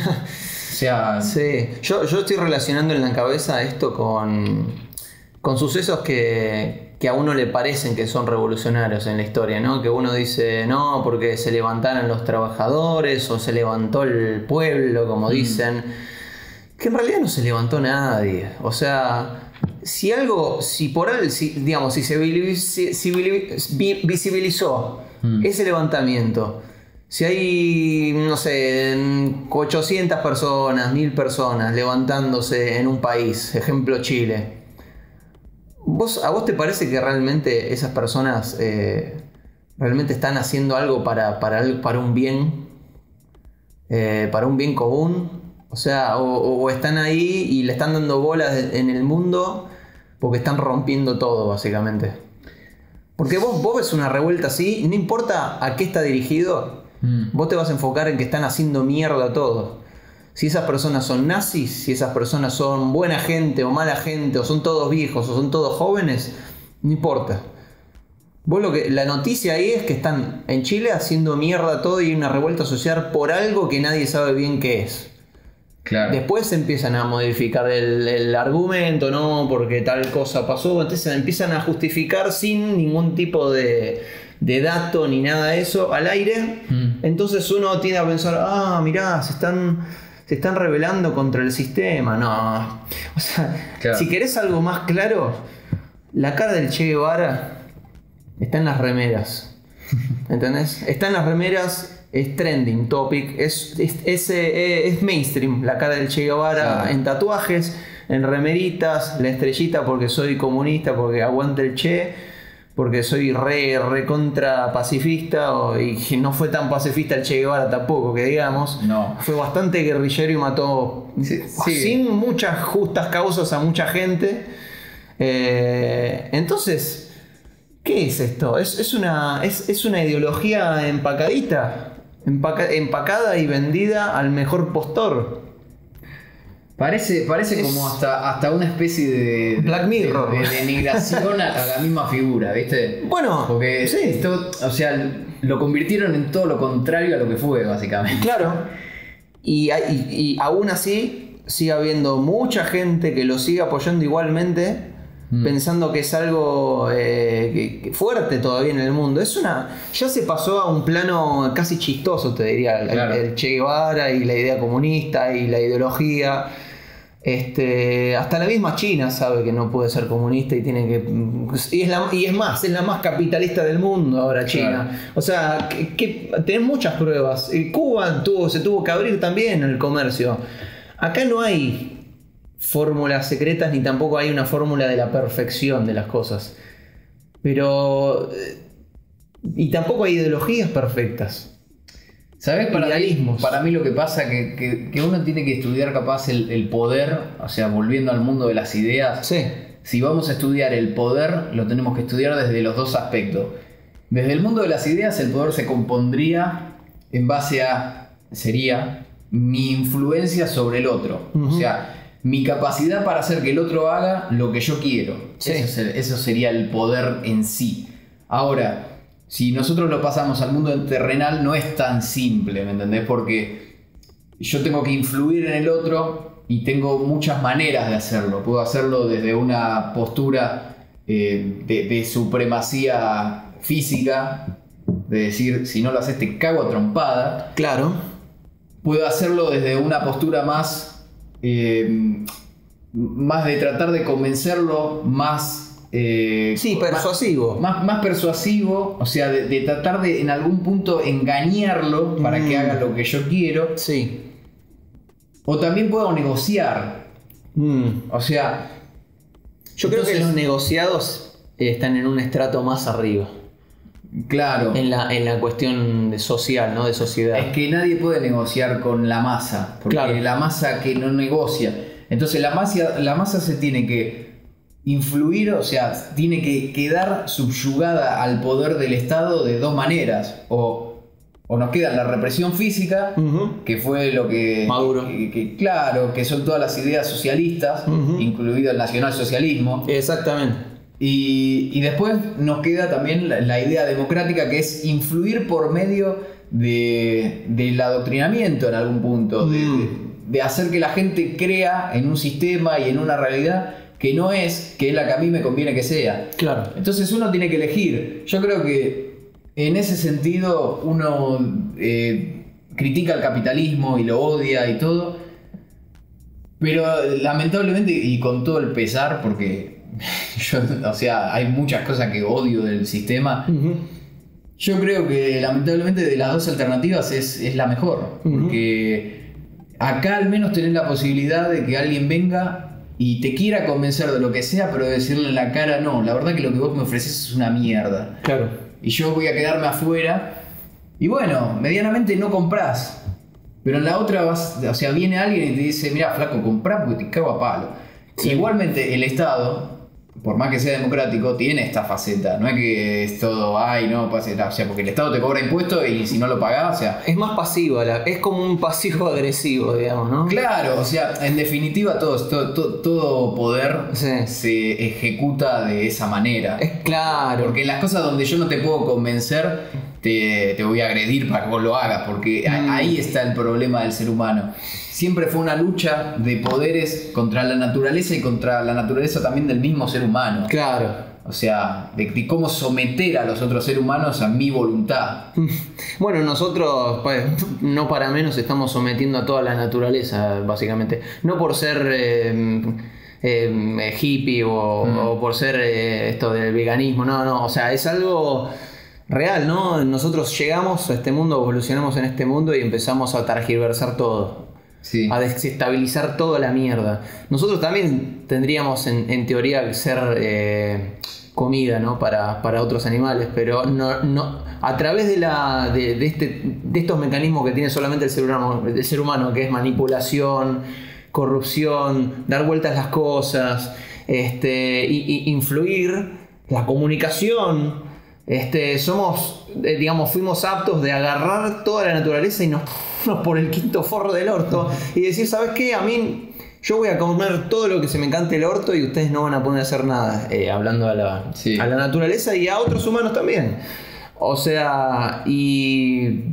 Speaker 3: O sea,
Speaker 2: Sí, yo, yo estoy relacionando en la cabeza esto con, con sucesos que, que a uno le parecen que son revolucionarios en la historia, ¿no? Que uno dice, no, porque se levantaron los trabajadores o se levantó el pueblo, como dicen. Que en realidad no se levantó nadie. O sea, si algo, si por algo, si, digamos, si se visibiliz- si vi- visibilizó
Speaker 3: Mm.
Speaker 2: ese levantamiento. Si hay, no sé, ochocientas personas, mil personas levantándose en un país, ejemplo Chile, ¿vos, ¿a vos te parece que realmente esas personas eh, realmente están haciendo algo para, para, para un bien? Eh, ¿Para un bien común? O sea, o, o están ahí y le están dando bolas en el mundo porque están rompiendo todo, básicamente. Porque vos, vos ves una revuelta así, no importa a qué está dirigido,
Speaker 3: Mm.
Speaker 2: vos te vas a enfocar en que están haciendo mierda todo. Si esas personas son nazis, si esas personas son buena gente o mala gente, o son todos viejos o son todos jóvenes, no importa. Vos lo que, la noticia ahí es que están en Chile haciendo mierda todo y hay una revuelta social por algo que nadie sabe bien qué es.
Speaker 3: Claro.
Speaker 2: Después empiezan a modificar el, el argumento, ¿no? Porque tal cosa pasó. Entonces empiezan a justificar sin ningún tipo de, de dato ni nada de eso al aire.
Speaker 3: Mm.
Speaker 2: Entonces uno tiende a pensar, ah, mirá, se están, se están rebelando contra el sistema. No. O sea,
Speaker 3: Claro.
Speaker 2: si querés algo más claro, la cara del Che Guevara está en las remeras. ¿Entendés? Está en las remeras. Es trending topic, es, es, es, eh, es mainstream la cara del Che Guevara,
Speaker 3: Sí.
Speaker 2: en tatuajes, en remeritas, la estrellita porque soy comunista, porque aguante el Che, porque soy re, re contra pacifista, o, y no fue tan pacifista el Che Guevara tampoco, que digamos.
Speaker 3: No.
Speaker 2: Fue bastante guerrillero y mató
Speaker 3: Sí, sí.
Speaker 2: sin muchas justas causas a mucha gente. Eh, entonces, ¿qué es esto? Es, es, una, es, es una ideología empacadita. Empaca- empacada y vendida al mejor postor.
Speaker 3: Parece, parece
Speaker 2: Es-
Speaker 3: como hasta, hasta una especie de,
Speaker 2: Black Mirror.
Speaker 3: de, de denigración a, a la misma figura, ¿viste?
Speaker 2: Bueno,
Speaker 3: Porque
Speaker 2: sí.
Speaker 3: esto, o sea, lo convirtieron en todo lo contrario a lo que fue, básicamente.
Speaker 2: Claro. Y, y, y aún así sigue habiendo mucha gente que lo sigue apoyando igualmente. Mm. Pensando que es algo eh, que, que fuerte todavía en el mundo. Es una. Ya se pasó a un plano casi chistoso, te diría. El,
Speaker 3: Claro.
Speaker 2: el Che Guevara y la idea comunista y la ideología. Este, hasta la misma China sabe que no puede ser comunista y tiene que. Y es, la, y es más, es la más capitalista del mundo ahora, China.
Speaker 3: Claro.
Speaker 2: O sea, que, que tenés muchas pruebas. Y Cuba tuvo, se tuvo que abrir también el comercio. Acá no hay fórmulas secretas ni tampoco hay una fórmula de la perfección de las cosas. Pero. Y tampoco hay ideologías perfectas.
Speaker 3: ¿Sabes? Para mí,
Speaker 2: Idealismos.
Speaker 3: para mí lo que pasa que, que, que uno tiene que estudiar capaz el, el poder, o sea, volviendo al mundo de las ideas.
Speaker 2: Sí.
Speaker 3: Si vamos a estudiar el poder, lo tenemos que estudiar desde los dos aspectos. Desde el mundo de las ideas, el poder se compondría en base a sería mi influencia sobre el otro. Uh-huh. O sea, mi capacidad para hacer que el otro haga lo que yo quiero. Sí. Eso, es el, eso sería el poder en sí. Ahora, si nosotros lo pasamos al mundo terrenal, no es tan simple, ¿me entendés? Porque yo tengo que influir en el otro y tengo muchas maneras de hacerlo. Puedo hacerlo desde una postura eh, de, de supremacía física, de decir, si no lo haces te cago a trompada.
Speaker 2: Claro.
Speaker 3: Puedo hacerlo desde una postura más, eh, más de tratar de convencerlo, más... Eh,
Speaker 2: sí, persuasivo.
Speaker 3: Más, más persuasivo, o sea, de, de tratar de en algún punto engañarlo para mm. que haga lo que yo quiero.
Speaker 2: Sí.
Speaker 3: O también puedo negociar.
Speaker 2: Mm.
Speaker 3: O sea...
Speaker 2: Yo entonces, creo que los negociados están en un estrato más arriba.
Speaker 3: Claro.
Speaker 2: En la, en la cuestión de social, ¿no? De sociedad.
Speaker 3: Es que nadie puede negociar con la masa. Porque claro. La masa que no negocia. Entonces la masa, la masa se tiene que influir, o sea, tiene que quedar subyugada al poder del Estado de dos maneras. O, o nos queda la represión física, uh-huh. que fue lo que...
Speaker 2: Maduro.
Speaker 3: Que, que, claro, que son todas las ideas socialistas, uh-huh. incluido el nacionalsocialismo.
Speaker 2: Exactamente.
Speaker 3: Y, y después nos queda también la, la idea democrática, que es influir por medio de, del adoctrinamiento en algún punto, mm. de, de hacer que la gente crea en un sistema y en una realidad que no es, que es la que a mí me conviene que sea.
Speaker 2: Claro.
Speaker 3: Entonces uno tiene que elegir. Yo creo que en ese sentido uno eh, critica el capitalismo y lo odia y todo, pero lamentablemente, y con todo el pesar, porque yo, o sea, hay muchas cosas que odio del sistema. Uh-huh. Yo creo que lamentablemente de las dos alternativas es, es la mejor. Uh-huh. Porque acá al menos tenés la posibilidad de que alguien venga y te quiera convencer de lo que sea, pero decirle en la cara, no, la verdad que lo que vos me ofreces es una mierda.
Speaker 2: Claro.
Speaker 3: Y yo voy a quedarme afuera. Y bueno, medianamente no comprás. Pero en la otra vas, o sea, viene alguien y te dice, mirá, flaco, comprá porque te cago a palo. Sí. Igualmente el Estado, por más que sea democrático, tiene esta faceta. No es que es todo, ay, no, pase, o sea, porque el Estado te cobra impuestos y si no lo pagás, o sea...
Speaker 2: Es más pasivo, es como un pasivo agresivo, digamos, ¿no?
Speaker 3: Claro, o sea, en definitiva todo, todo, todo, todo poder sí. se ejecuta de esa manera.
Speaker 2: Es claro.
Speaker 3: Porque en las cosas donde yo no te puedo convencer, te, te voy a agredir para que vos lo hagas, porque mm. ahí está el problema del ser humano. Siempre fue una lucha de poderes contra la naturaleza y contra la naturaleza también del mismo ser humano.
Speaker 2: Claro.
Speaker 3: O sea, de, de cómo someter a los otros seres humanos a mi voluntad.
Speaker 2: Bueno, nosotros, pues, no para menos, estamos sometiendo a toda la naturaleza, básicamente. No por ser eh, eh, hippie o, mm. o por ser eh, esto del veganismo, no, no. O sea, es algo real, ¿no? Nosotros llegamos a este mundo, evolucionamos en este mundo y empezamos a tergiversar todo. Sí. A desestabilizar toda la mierda. Nosotros también tendríamos en, en teoría que ser eh, comida, ¿no? para, para otros animales, pero no, no, a través de, la, de, de, este, de estos mecanismos que tiene solamente el ser humano, el ser humano, que es manipulación, corrupción, dar vueltas las cosas, este, y, y influir, la comunicación. Este, somos, eh, digamos, fuimos aptos de agarrar toda la naturaleza y nos por el quinto forro del orto y decir, ¿sabes qué? A mí, yo voy a comer todo lo que se me cante el orto y ustedes no van a poder hacer nada, eh, hablando a la, sí. a la naturaleza y a otros humanos también. O sea, y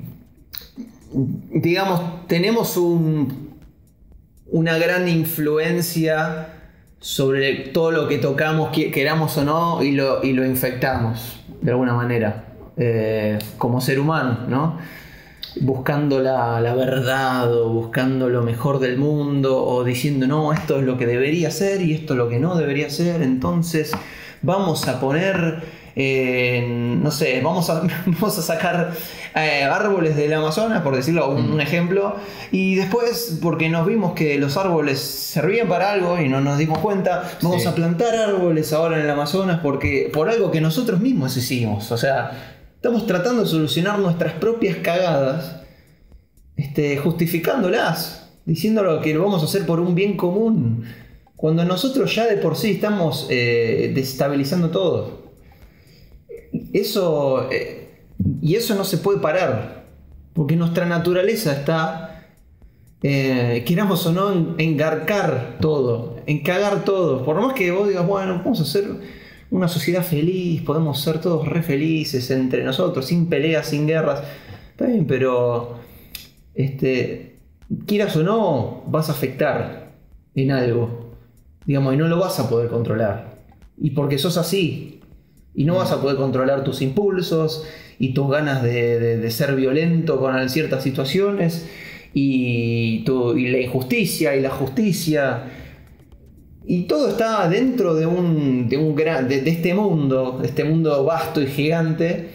Speaker 2: digamos, tenemos un, una gran influencia sobre todo lo que tocamos, queramos o no, y lo, y lo infectamos de alguna manera, eh, como ser humano, ¿no? Buscando la, la verdad o buscando lo mejor del mundo o diciendo, no, esto es lo que debería ser y esto es lo que no debería ser, entonces vamos a poner, eh, no sé, vamos a, vamos a sacar eh, árboles del Amazonas, por decirlo un, un ejemplo, y después, porque nos vimos que los árboles servían para algo y no nos dimos cuenta, vamos sí. a plantar árboles ahora en el Amazonas porque por algo que nosotros mismos hicimos, o sea... Estamos tratando de solucionar nuestras propias cagadas, este, justificándolas, diciendo lo que lo vamos a hacer por un bien común, cuando nosotros ya de por sí estamos eh, desestabilizando todo. Eso, eh, y eso no se puede parar. Porque nuestra naturaleza está, eh, queramos o no, en engarcar todo, en cagar todo. Por más que vos digas, bueno, vamos a hacer una sociedad feliz, podemos ser todos re felices entre nosotros, sin peleas, sin guerras. Está bien, pero este, quieras o no, vas a afectar en algo, digamos, y no lo vas a poder controlar. Y porque sos así, y no vas a poder controlar tus impulsos y tus ganas de, de, de ser violento con ciertas situaciones, y, tu, y la injusticia y la justicia. Y todo está dentro de un, de, un gran, de, de este mundo, de este mundo vasto y gigante.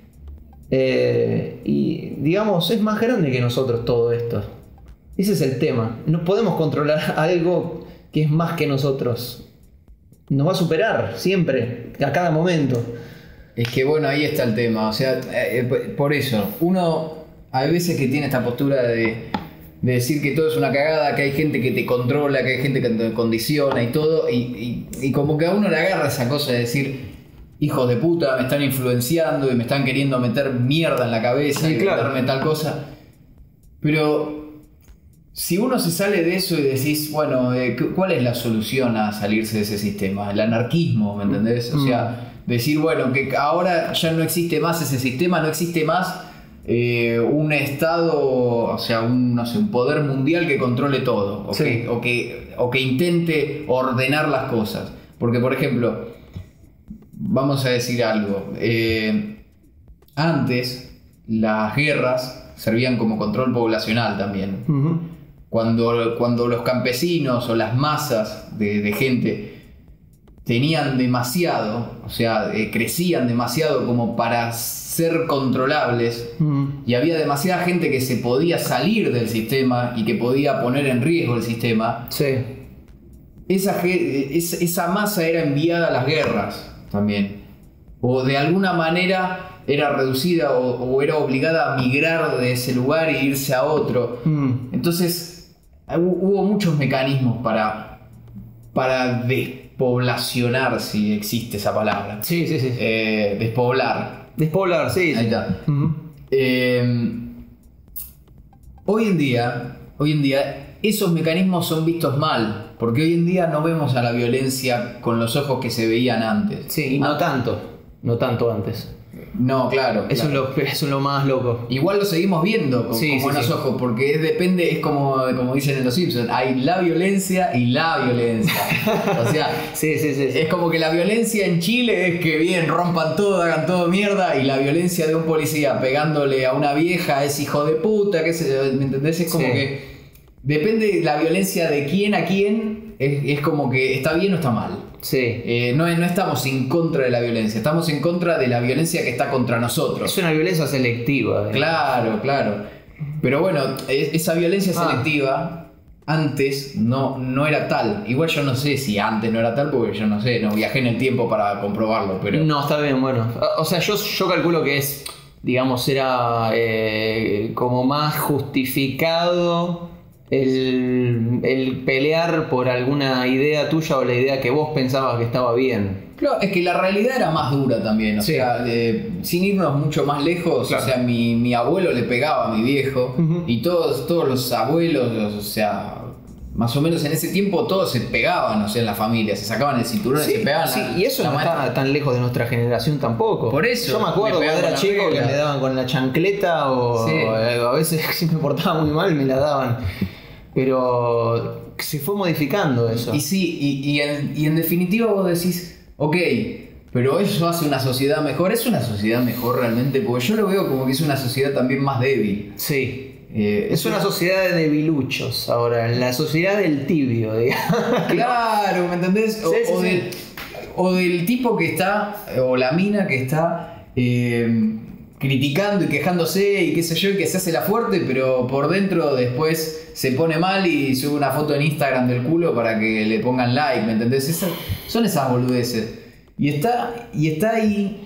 Speaker 2: Eh, y digamos, es más grande que nosotros todo esto. Ese es el tema. No podemos controlar algo que es más que nosotros. Nos va a superar siempre, a cada momento.
Speaker 3: Es que bueno, ahí está el tema. O sea, eh, por eso, uno hay veces que tiene esta postura de, de decir que todo es una cagada, que hay gente que te controla, que hay gente que te condiciona y todo. Y, y, y como que a uno le agarra esa cosa de decir, hijos de puta, me están influenciando y me están queriendo meter mierda en la cabeza, sí, y claro, meterme tal cosa. Pero si uno se sale de eso y decís, bueno, eh, ¿cuál es la solución a salirse de ese sistema? El anarquismo, ¿me entendés? O sea, decir, bueno, que ahora ya no existe más ese sistema, no existe más eh, un estado, o sea, un, no sé, un poder mundial que controle todo, o, sí, que, o, que, o que intente ordenar las cosas. Porque, por ejemplo, vamos a decir algo, eh, antes las guerras servían como control poblacional también. Uh-huh. Cuando, cuando los campesinos o las masas de, de gente tenían demasiado, o sea, eh, crecían demasiado como para ser controlables, mm. y había demasiada gente que se podía salir del sistema y que podía poner en riesgo el sistema,
Speaker 2: sí,
Speaker 3: esa, esa, esa masa era enviada a las guerras también, o de alguna manera era reducida o, o era obligada a migrar de ese lugar e irse a otro. Mm. Entonces hubo muchos mecanismos para, para despoblacionar, si existe esa palabra.
Speaker 2: Sí, sí, sí.
Speaker 3: Eh, despoblar.
Speaker 2: Despoblar, sí.
Speaker 3: Ahí
Speaker 2: sí.
Speaker 3: está.
Speaker 2: Uh-huh.
Speaker 3: Eh, hoy en día, hoy en día, esos mecanismos son vistos mal, porque hoy en día no vemos a la violencia con los ojos que se veían antes.
Speaker 2: Sí, y no ah. tanto, no tanto antes.
Speaker 3: No, claro.
Speaker 2: Eso,
Speaker 3: claro.
Speaker 2: Es lo, eso es lo más loco.
Speaker 3: Igual lo seguimos viendo con,
Speaker 2: sí,
Speaker 3: con
Speaker 2: sí,
Speaker 3: buenos
Speaker 2: sí.
Speaker 3: ojos, porque es, depende, es como, como dicen en Los Simpsons, hay la violencia y la violencia. O sea,
Speaker 2: sí, sí, sí, sí.
Speaker 3: es como que la violencia en Chile es que bien, rompan todo, hagan todo mierda, y la violencia de un policía pegándole a una vieja es hijo de puta, qué sé yo, ¿me entendés? Es como sí. que depende la violencia de quién a quién, es, es como que está bien o está mal.
Speaker 2: Sí.
Speaker 3: Eh, no, no estamos en contra de la violencia, estamos en contra de la violencia que está contra nosotros.
Speaker 2: Es una violencia selectiva. ¿eh?
Speaker 3: Claro, claro. Pero bueno, esa violencia ah. selectiva antes no, no era tal. Igual yo no sé si antes no era tal, porque yo no sé, no viajé en el tiempo para comprobarlo. Pero...
Speaker 2: No, está bien, bueno. O sea, yo, yo calculo que es, digamos, era eh, como más justificado El, el pelear por alguna idea tuya o la idea que vos pensabas que estaba bien.
Speaker 3: Claro, es que la realidad era más dura también, o
Speaker 2: sí.
Speaker 3: sea, eh, sin irnos mucho más lejos, claro. O sea, mi, mi abuelo le pegaba a mi viejo, uh-huh. y todos, todos los abuelos, o sea, más o menos en ese tiempo todos se pegaban, o sea, en la familia, se sacaban el cinturón sí, y se pegaban.
Speaker 2: Sí,
Speaker 3: la,
Speaker 2: y eso no
Speaker 3: maestra.
Speaker 2: Está tan lejos de nuestra generación tampoco.
Speaker 3: Por eso.
Speaker 2: Yo me acuerdo cuando era chico regla. que me daban con la chancleta o sí. a veces si me portaba muy mal me la daban. Pero se fue modificando eso.
Speaker 3: Y sí, y, y, en, y en definitiva vos decís, ok, pero eso hace una sociedad mejor. ¿Es una sociedad mejor realmente? Porque yo lo veo como que es una sociedad también más débil.
Speaker 2: Sí.
Speaker 3: Eh,
Speaker 2: es una sociedad de debiluchos ahora, la sociedad del tibio, digamos.
Speaker 3: Claro, ¿me entendés?
Speaker 2: Sí,
Speaker 3: o,
Speaker 2: sí,
Speaker 3: o,
Speaker 2: sí.
Speaker 3: Del, o del tipo que está, o la mina que está... Eh, criticando y quejándose y qué sé yo, y que se hace la fuerte, pero por dentro después se pone mal y sube una foto en Instagram del culo para que le pongan like, ¿me entendés? Esas, son esas boludeces. Y está, y está ahí.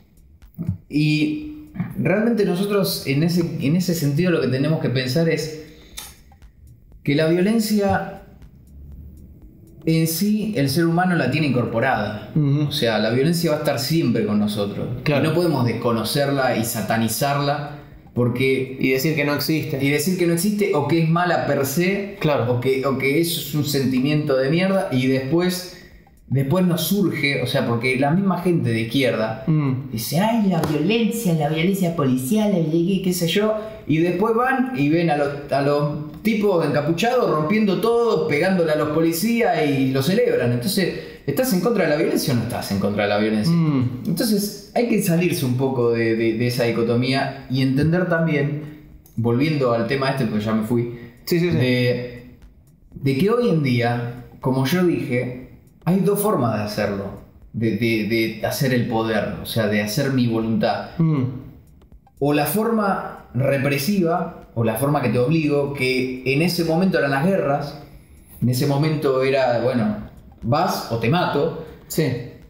Speaker 3: Y realmente nosotros en ese, en ese sentido lo que tenemos que pensar es que la violencia en sí el ser humano la tiene incorporada. Uh-huh. O sea, la violencia va a estar siempre con nosotros.
Speaker 2: Claro.
Speaker 3: Y no podemos desconocerla y satanizarla Porque...
Speaker 2: Y decir que no existe.
Speaker 3: Y decir que no existe o que es mala per se.
Speaker 2: Claro.
Speaker 3: O que, o que eso es un sentimiento de mierda y después... Después nos surge, o sea, porque la misma gente de izquierda mm. dice, ay, la violencia, la violencia policial, qué, qué sé yo, y después van y ven a los, a los tipos encapuchados rompiendo todo, pegándole a los policías y lo celebran. Entonces, ¿estás en contra de la violencia o no estás en contra de la violencia? Mm. Entonces, hay que salirse un poco de, de, de esa dicotomía y entender también, volviendo al tema este, porque ya me fui,
Speaker 2: sí, sí, sí.
Speaker 3: De, de que hoy en día, como yo dije, hay dos formas de hacerlo, de, de, de hacer el poder, o sea, de hacer mi voluntad. Mm. O la forma represiva, o la forma que te obligo, que en ese momento eran las guerras, en ese momento era, bueno, vas o te mato.
Speaker 2: Sí.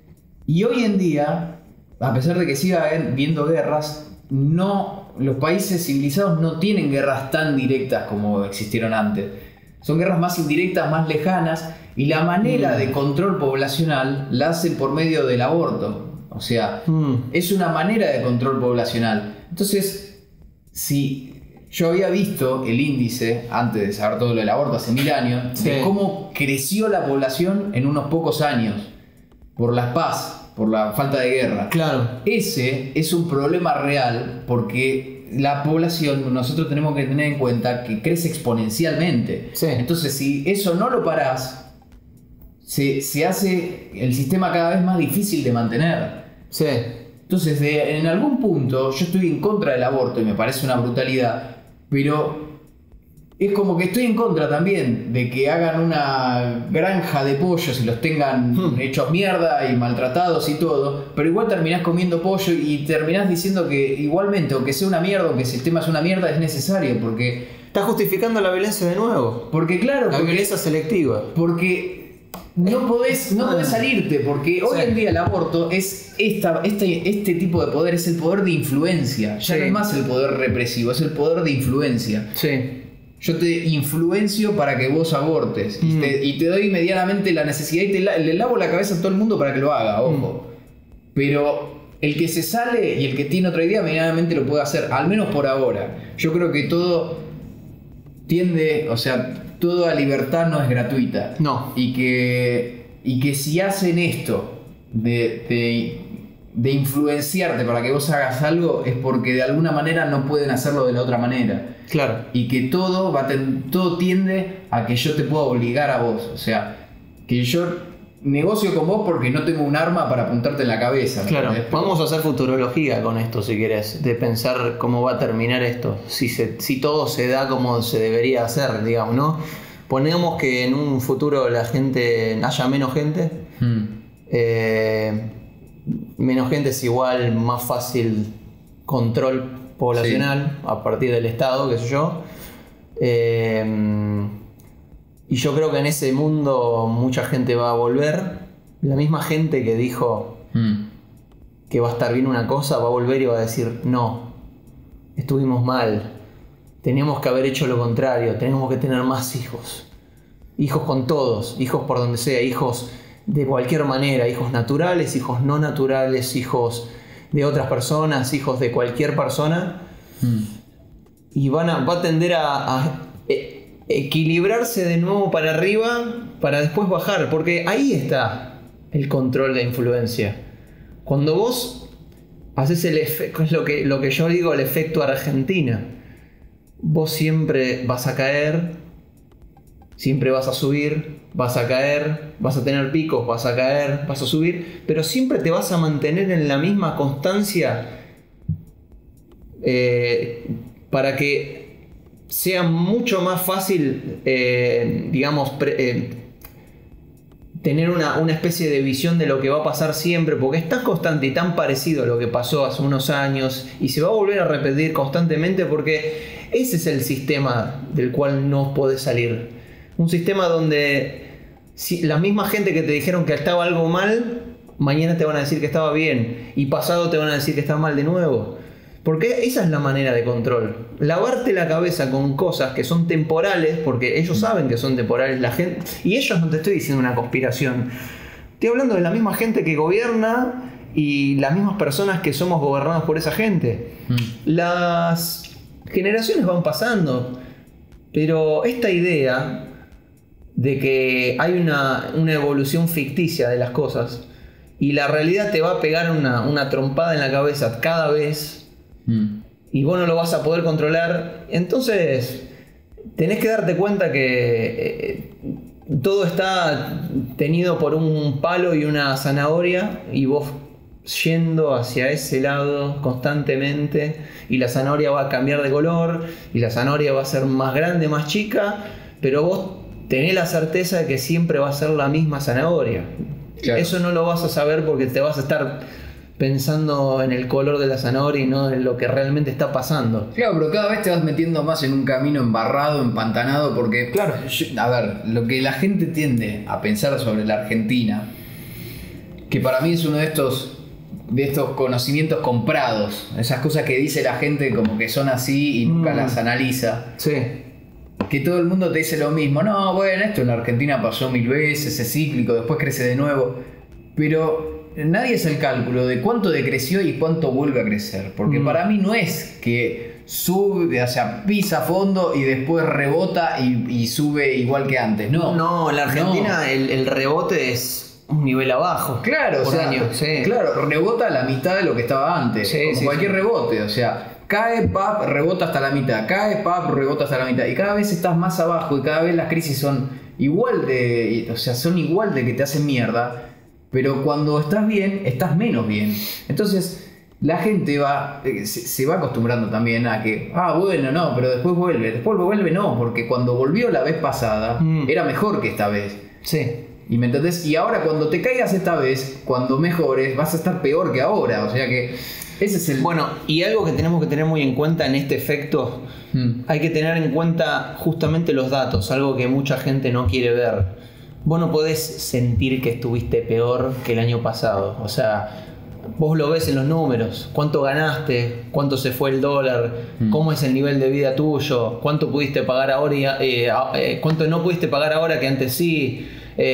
Speaker 3: Y hoy en día, a pesar de que siga habiendo guerras, no, los países civilizados no tienen guerras tan directas como existieron antes. Son guerras más indirectas, más lejanas. Y la manera de control poblacional la hacen por medio del aborto. O sea, mm. es una manera de control poblacional. Entonces, si yo había visto el índice, antes de saber todo lo del aborto, hace mil años, sí. de cómo creció la población en unos pocos años. Por la paz, por la falta de guerra.
Speaker 2: Claro.
Speaker 3: Ese es un problema real porque la población, nosotros tenemos que tener en cuenta que crece exponencialmente.
Speaker 2: Sí.
Speaker 3: Entonces, si eso no lo parás, Se, se hace el sistema cada vez más difícil de mantener.
Speaker 2: Sí.
Speaker 3: Entonces, de, en algún punto, yo estoy en contra del aborto y me parece una brutalidad, pero es como que estoy en contra también de que hagan una granja de pollos y los tengan hmm. hechos mierda y maltratados y todo, pero igual terminás comiendo pollo y terminás diciendo que igualmente, aunque sea una mierda, aunque el sistema es una mierda, es necesario porque...
Speaker 2: Estás justificando la violencia de nuevo.
Speaker 3: Porque claro...
Speaker 2: La
Speaker 3: porque,
Speaker 2: violencia selectiva.
Speaker 3: Porque... No podés, no podés salirte, porque hoy sí. en día el aborto es esta, este, este tipo de poder, es el poder de influencia. Ya sí. no es más el poder represivo, es el poder de influencia.
Speaker 2: Sí.
Speaker 3: Yo te influencio para que vos abortes mm. y, te, y te doy medianamente la necesidad y te la, le lavo la cabeza a todo el mundo para que lo haga, ojo. Mm. Pero el que se sale y el que tiene otra idea medianamente lo puede hacer, al menos por ahora. Yo creo que todo tiende, o sea... Toda libertad no es gratuita.
Speaker 2: No.
Speaker 3: Y que, y que si hacen esto de, de, de influenciarte para que vos hagas algo es porque de alguna manera no pueden hacerlo de la otra manera.
Speaker 2: Claro.
Speaker 3: Y que todo, va ten, todo tiende a que yo te pueda obligar a vos. O sea, que yo negocio con vos porque no tengo un arma para apuntarte en la cabeza.
Speaker 2: Claro. Pero vamos a hacer futurología con esto si querés. De pensar cómo va a terminar esto. Si, se, si todo se da como se debería hacer, digamos, ¿no? Ponemos que en un futuro la gente haya menos gente. Hmm. Eh, menos gente es igual más fácil control poblacional sí. a partir del Estado, qué sé yo. Eh, y yo creo que en ese mundo mucha gente va a volver. La misma gente que dijo hmm. que va a estar bien una cosa va a volver y va a decir no, estuvimos mal. Teníamos que haber hecho lo contrario, tenemos que tener más hijos. Hijos con todos, hijos por donde sea, hijos de cualquier manera, hijos naturales, hijos no naturales, hijos de otras personas, hijos de cualquier persona. Mm. Y van a, va a tender a, a equilibrarse de nuevo para arriba para después bajar, porque ahí está el control de influencia. Cuando vos haces el efecto, es lo que, lo que yo digo, el efecto Argentina. Vos siempre vas a caer, siempre vas a subir, vas a caer, vas a tener picos, vas a caer, vas a subir, pero siempre te vas a mantener en la misma constancia eh, para que sea mucho más fácil, eh, digamos, pre, eh, tener una, una especie de visión de lo que va a pasar siempre, porque es tan constante y tan parecido a lo que pasó hace unos años y se va a volver a repetir constantemente porque ese es el sistema del cual no podés salir. Un sistema donde si la misma gente que te dijeron que estaba algo mal, mañana te van a decir que estaba bien y pasado te van a decir que está mal de nuevo. Porque esa es la manera de control. Lavarte la cabeza con cosas que son temporales, porque ellos saben que son temporales, la gente, y ellos no te estoy diciendo una conspiración. Estoy hablando de la misma gente que gobierna y las mismas personas que somos gobernadas por esa gente. Mm. Las generaciones van pasando, pero esta idea de que hay una, una evolución ficticia de las cosas y la realidad te va a pegar una, una trompada en la cabeza cada vez mm. y vos no lo vas a poder controlar, entonces tenés que darte cuenta que eh, todo está tenido por un palo y una zanahoria y vos yendo hacia ese lado constantemente, y la zanahoria va a cambiar de color y la zanahoria va a ser más grande, más chica, pero vos tenés la certeza de que siempre va a ser la misma zanahoria. Claro. Eso no lo vas a saber porque te vas a estar pensando en el color de la zanahoria y no en lo que realmente está pasando.
Speaker 3: Claro, pero cada vez te vas metiendo más en un camino embarrado, empantanado, porque,
Speaker 2: claro,
Speaker 3: yo, a ver, lo que la gente tiende a pensar sobre la Argentina, que para mí es uno de estos de estos conocimientos comprados, esas cosas que dice la gente como que son así y nunca mm. las analiza.
Speaker 2: Sí.
Speaker 3: Que todo el mundo te dice lo mismo. No, bueno, esto en la Argentina pasó mil veces, es cíclico, después crece de nuevo. Pero nadie hace el cálculo de cuánto decreció y cuánto vuelve a crecer. Porque mm. para mí no es que sube, o sea, pisa a fondo y después rebota y, y sube igual que antes. No,
Speaker 2: no, en la Argentina no. El, el rebote es un nivel abajo.
Speaker 3: Claro,
Speaker 2: por
Speaker 3: o sea,
Speaker 2: año. Sí.
Speaker 3: Claro, rebota a la mitad de lo que estaba antes.
Speaker 2: Sí,
Speaker 3: como
Speaker 2: sí,
Speaker 3: cualquier
Speaker 2: sí.
Speaker 3: rebote, o sea, cae, pap, rebota hasta la mitad, cae, pap, rebota hasta la mitad. Y cada vez estás más abajo y cada vez las crisis son igual de, o sea, son igual de que te hacen mierda, pero cuando estás bien, estás menos bien. Entonces, la gente va, se, se va acostumbrando también a que, ah, bueno, no, pero después vuelve, después vuelve, no, porque cuando volvió la vez pasada, mm. era mejor que esta vez.
Speaker 2: Sí.
Speaker 3: ¿Y me entendés? Y ahora cuando te caigas esta vez, cuando mejores, vas a estar peor que ahora. O sea que ese es el...
Speaker 2: Bueno, y algo que tenemos que tener muy en cuenta en este efecto, mm. hay que tener en cuenta justamente los datos, algo que mucha gente no quiere ver. Vos no podés sentir que estuviste peor que el año pasado. O sea, vos lo ves en los números. Cuánto ganaste, cuánto se fue el dólar, mm. cómo es el nivel de vida tuyo, cuánto pudiste pagar ahora y, eh, eh, cuánto no pudiste pagar ahora que antes sí.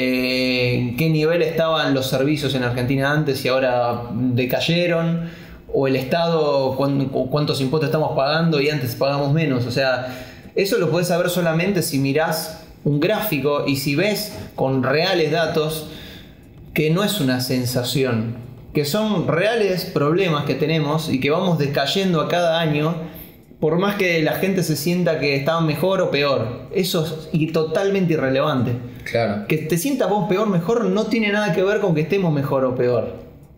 Speaker 2: Eh, qué nivel estaban los servicios en Argentina antes y ahora decayeron, o el Estado, cuántos impuestos estamos pagando y antes pagamos menos. O sea, eso lo podés saber solamente si mirás un gráfico y si ves con reales datos que no es una sensación, que son reales problemas que tenemos y que vamos decayendo a cada año, por más que la gente se sienta que estaban mejor o peor. Eso es y totalmente irrelevante.
Speaker 3: Claro.
Speaker 2: Que te sientas vos peor, mejor, no tiene nada que ver con que estemos mejor o peor.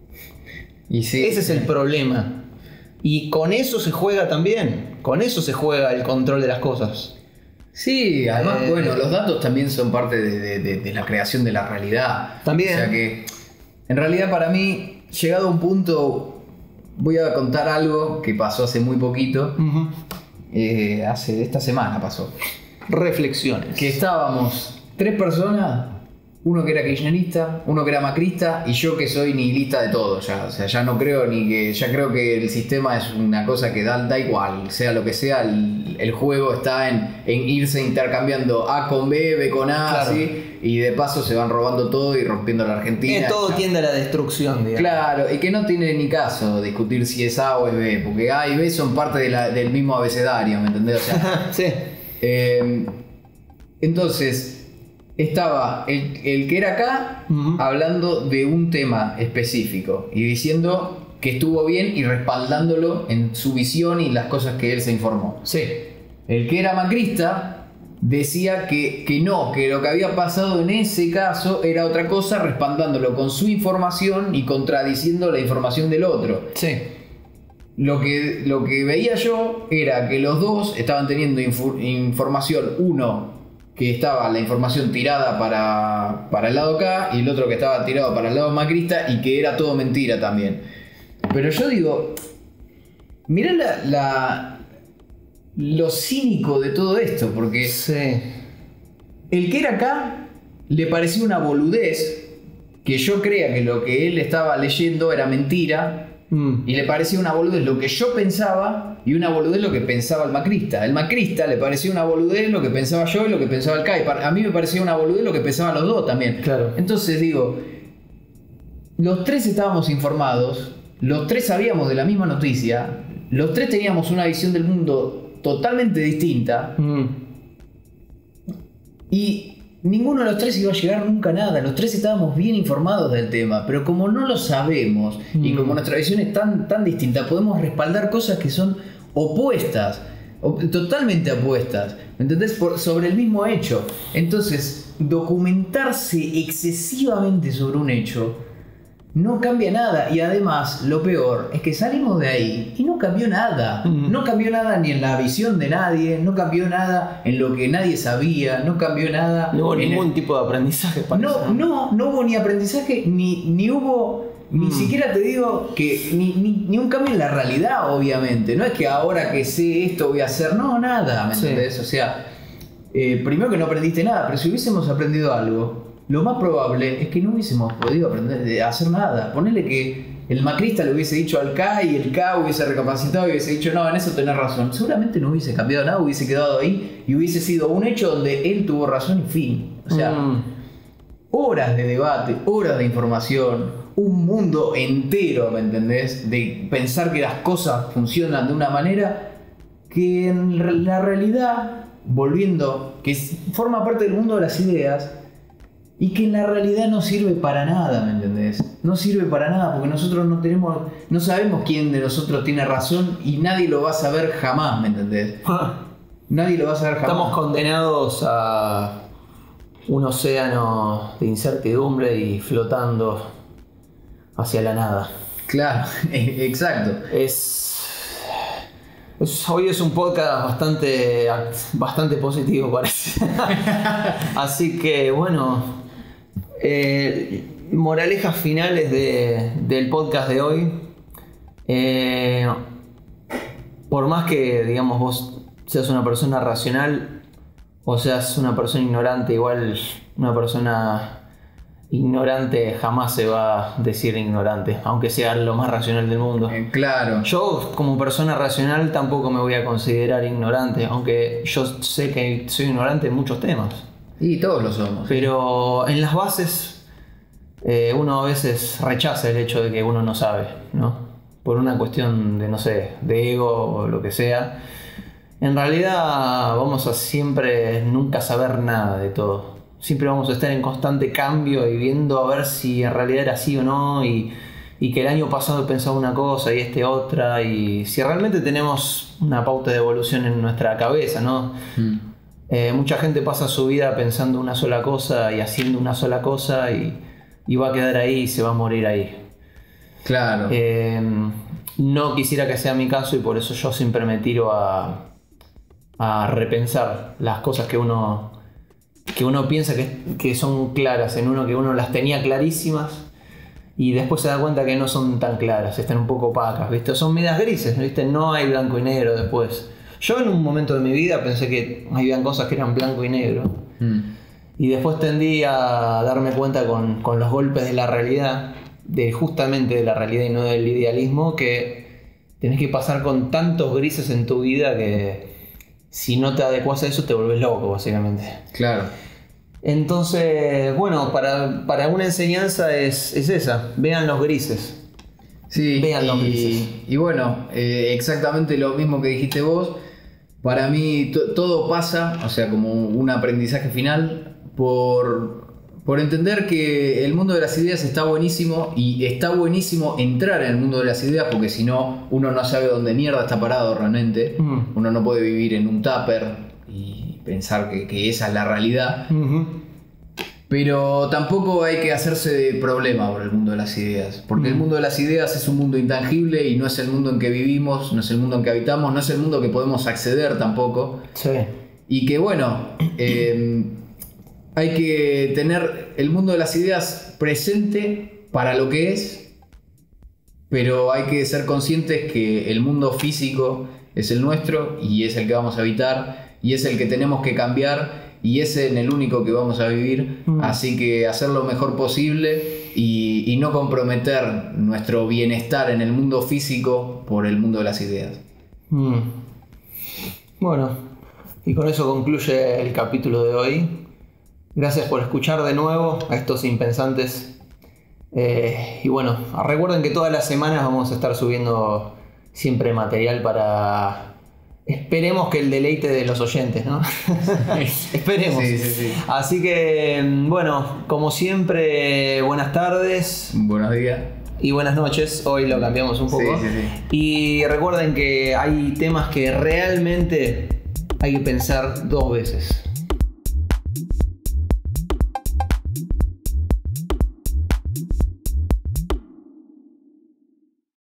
Speaker 3: Y sí,
Speaker 2: ese es el problema. Y con eso se juega también. Con eso se juega el control de las cosas.
Speaker 3: Sí, además, eh, bueno, los datos también son parte de, de, de, de la creación de la realidad.
Speaker 2: También.
Speaker 3: O sea que, en realidad, para mí, llegado a un punto... Voy a contar algo que pasó hace muy poquito. Uh-huh. eh, hace esta semana pasó.
Speaker 2: Reflexiones.
Speaker 3: Que estábamos tres personas, uno que era kirchnerista, uno que era macrista y yo que soy nihilista de todo ya. O sea, ya no creo ni que... Ya creo que el sistema es una cosa que da, da igual. Sea lo que sea, el, el juego está en, en irse intercambiando A con B, B con A, claro. ¿Sí? Y de paso se van robando todo y rompiendo la Argentina.
Speaker 2: Que todo ya. Tiende a la destrucción, digamos.
Speaker 3: Claro, y que no tiene ni caso discutir si es A o es B, porque A y B son parte de la, del mismo abecedario, ¿me entendés? O sea,
Speaker 2: sí.
Speaker 3: Eh, entonces, estaba el, el que era acá uh-huh. hablando de un tema específico y diciendo que estuvo bien y respaldándolo en su visión y las cosas que él se informó.
Speaker 2: Sí.
Speaker 3: El que era macrista decía que, que no, que lo que había pasado en ese caso era otra cosa, respaldándolo con su información y contradiciendo la información del otro.
Speaker 2: Sí.
Speaker 3: Lo que, lo que veía yo era que los dos estaban teniendo infu- información, uno que estaba la información tirada para, para el lado acá y el otro que estaba tirado para el lado macrista y que era todo mentira también. Pero yo digo, mirá la... la lo cínico de todo esto, porque
Speaker 2: sí.
Speaker 3: el que era acá le parecía una boludez que yo creía que lo que él estaba leyendo era mentira mm. y le parecía una boludez lo que yo pensaba y una boludez lo que pensaba el macrista. El macrista le parecía una boludez lo que pensaba yo y lo que pensaba el K. A mí me parecía una boludez lo que pensaban los dos también.
Speaker 2: Claro.
Speaker 3: Entonces digo, los tres estábamos informados, los tres sabíamos de la misma noticia, los tres teníamos una visión del mundo totalmente distinta.
Speaker 2: Mm.
Speaker 3: Y ninguno de los tres iba a llegar nunca a nada. Los tres estábamos bien informados del tema, pero como no lo sabemos mm. y como nuestra visión es tan, tan distinta, podemos respaldar cosas que son opuestas, totalmente opuestas, ¿entendés? Por, sobre el mismo hecho. Entonces, documentarse excesivamente sobre un hecho no cambia nada. Y además, lo peor es que salimos de ahí y no cambió nada. Mm. No cambió nada ni en la visión de nadie, no cambió nada en lo que nadie sabía, no cambió nada.
Speaker 2: No hubo
Speaker 3: en
Speaker 2: ningún
Speaker 3: el...
Speaker 2: tipo de aprendizaje. Parece,
Speaker 3: no, no, no hubo ni aprendizaje, ni, ni hubo... Ni mm. siquiera te digo que ni, ni, ni un cambio en la realidad, obviamente. No es que ahora que sé esto voy a hacer, no, nada, ¿me entendés? Sí. O sea, eh, primero que no aprendiste nada, pero si hubiésemos aprendido algo, lo más probable es que no hubiésemos podido aprender a hacer nada. Ponele que el macrista le hubiese dicho al K y el K hubiese recapacitado y hubiese dicho, no, en eso tenés razón. Seguramente no hubiese cambiado nada, hubiese quedado ahí y hubiese sido un hecho donde él tuvo razón y fin. O sea, mm. horas de debate, horas de información, un mundo entero, ¿me entendés? De pensar que las cosas funcionan de una manera que en la realidad, volviendo, que forma parte del mundo de las ideas y que en la realidad no sirve para nada, ¿me entendés? No sirve para nada porque nosotros no tenemos, no sabemos quién de nosotros tiene razón y nadie lo va a saber jamás, ¿me entendés? Nadie lo va a saber jamás.
Speaker 2: Estamos condenados a un océano de incertidumbre y flotando hacia la nada.
Speaker 3: Claro, exacto.
Speaker 2: Es, es hoy es un podcast bastante bastante positivo, parece. Así que bueno, eh, moralejas finales de, del podcast de hoy. Eh, por más que digamos vos seas una persona racional o seas una persona ignorante, igual una persona ignorante jamás se va a decir ignorante, aunque sea lo más racional del mundo.
Speaker 3: Eh, claro.
Speaker 2: Yo, como persona racional, tampoco me voy a considerar ignorante, aunque yo sé que soy ignorante en muchos temas.
Speaker 3: Y todos lo somos.
Speaker 2: Pero en las bases, eh, uno a veces rechaza el hecho de que uno no sabe, ¿no? Por una cuestión de, no sé, de ego o lo que sea. En realidad, vamos a siempre nunca saber nada de todo. Siempre vamos a estar en constante cambio y viendo a ver si en realidad era así o no, y, y que el año pasado pensaba una cosa y este otra, y si realmente tenemos una pauta de evolución en nuestra cabeza, ¿no? Mm. Eh, mucha gente pasa su vida pensando una sola cosa y haciendo una sola cosa y, y va a quedar ahí y se va a morir ahí.
Speaker 3: Claro.
Speaker 2: Eh, no quisiera que sea mi caso y por eso yo siempre me tiro a, a repensar las cosas que uno... que uno piensa que, que son claras en uno, que uno las tenía clarísimas y después se da cuenta que no son tan claras, están un poco opacas, ¿viste? Son medias grises, ¿viste? No hay blanco y negro después. Yo en un momento de mi vida pensé que habían cosas que eran blanco y negro mm. y después tendí a darme cuenta con, con los golpes de la realidad, de justamente de la realidad y no del idealismo, que tenés que pasar con tantos grises en tu vida que si no te adecuas a eso te volvés loco, básicamente.
Speaker 3: Claro.
Speaker 2: Entonces, bueno, para, para una enseñanza es, es esa. Vean los grises.
Speaker 3: Sí.
Speaker 2: Vean
Speaker 3: y,
Speaker 2: los grises.
Speaker 3: Y bueno, eh, exactamente lo mismo que dijiste vos. Para mí to- todo pasa, o sea, como un aprendizaje final, por, por entender que el mundo de las ideas está buenísimo y está buenísimo entrar en el mundo de las ideas porque si no, uno no sabe dónde mierda está parado realmente. Uh-huh. Uno no puede vivir en un tupper y pensar que, que esa es la realidad. Uh-huh. Pero tampoco hay que hacerse de problema por el mundo de las ideas, porque uh-huh. el mundo de las ideas es un mundo intangible y no es el mundo en que vivimos, no es el mundo en que habitamos, no es el mundo que podemos acceder tampoco.
Speaker 2: Sí.
Speaker 3: Y que bueno... Eh, hay que tener el mundo de las ideas presente para lo que es, pero hay que ser conscientes que el mundo físico es el nuestro y es el que vamos a habitar y es el que tenemos que cambiar y es en el único que vamos a vivir. Mm. Así que hacer lo mejor posible y, y no comprometer nuestro bienestar en el mundo físico por el mundo de las ideas.
Speaker 2: Mm. Bueno, y con eso concluye el capítulo de hoy. Gracias por escuchar de nuevo a estos impensantes. Eh, y bueno, recuerden que todas las semanas vamos a estar subiendo siempre material para esperemos que el deleite de los oyentes, ¿no? Esperemos.
Speaker 3: Sí, sí, sí.
Speaker 2: Así que, bueno, como siempre, buenas tardes.
Speaker 3: Buenos días.
Speaker 2: Y buenas noches. Hoy lo cambiamos un poco.
Speaker 3: Sí, sí, sí.
Speaker 2: Y recuerden que hay temas que realmente hay que pensar dos veces.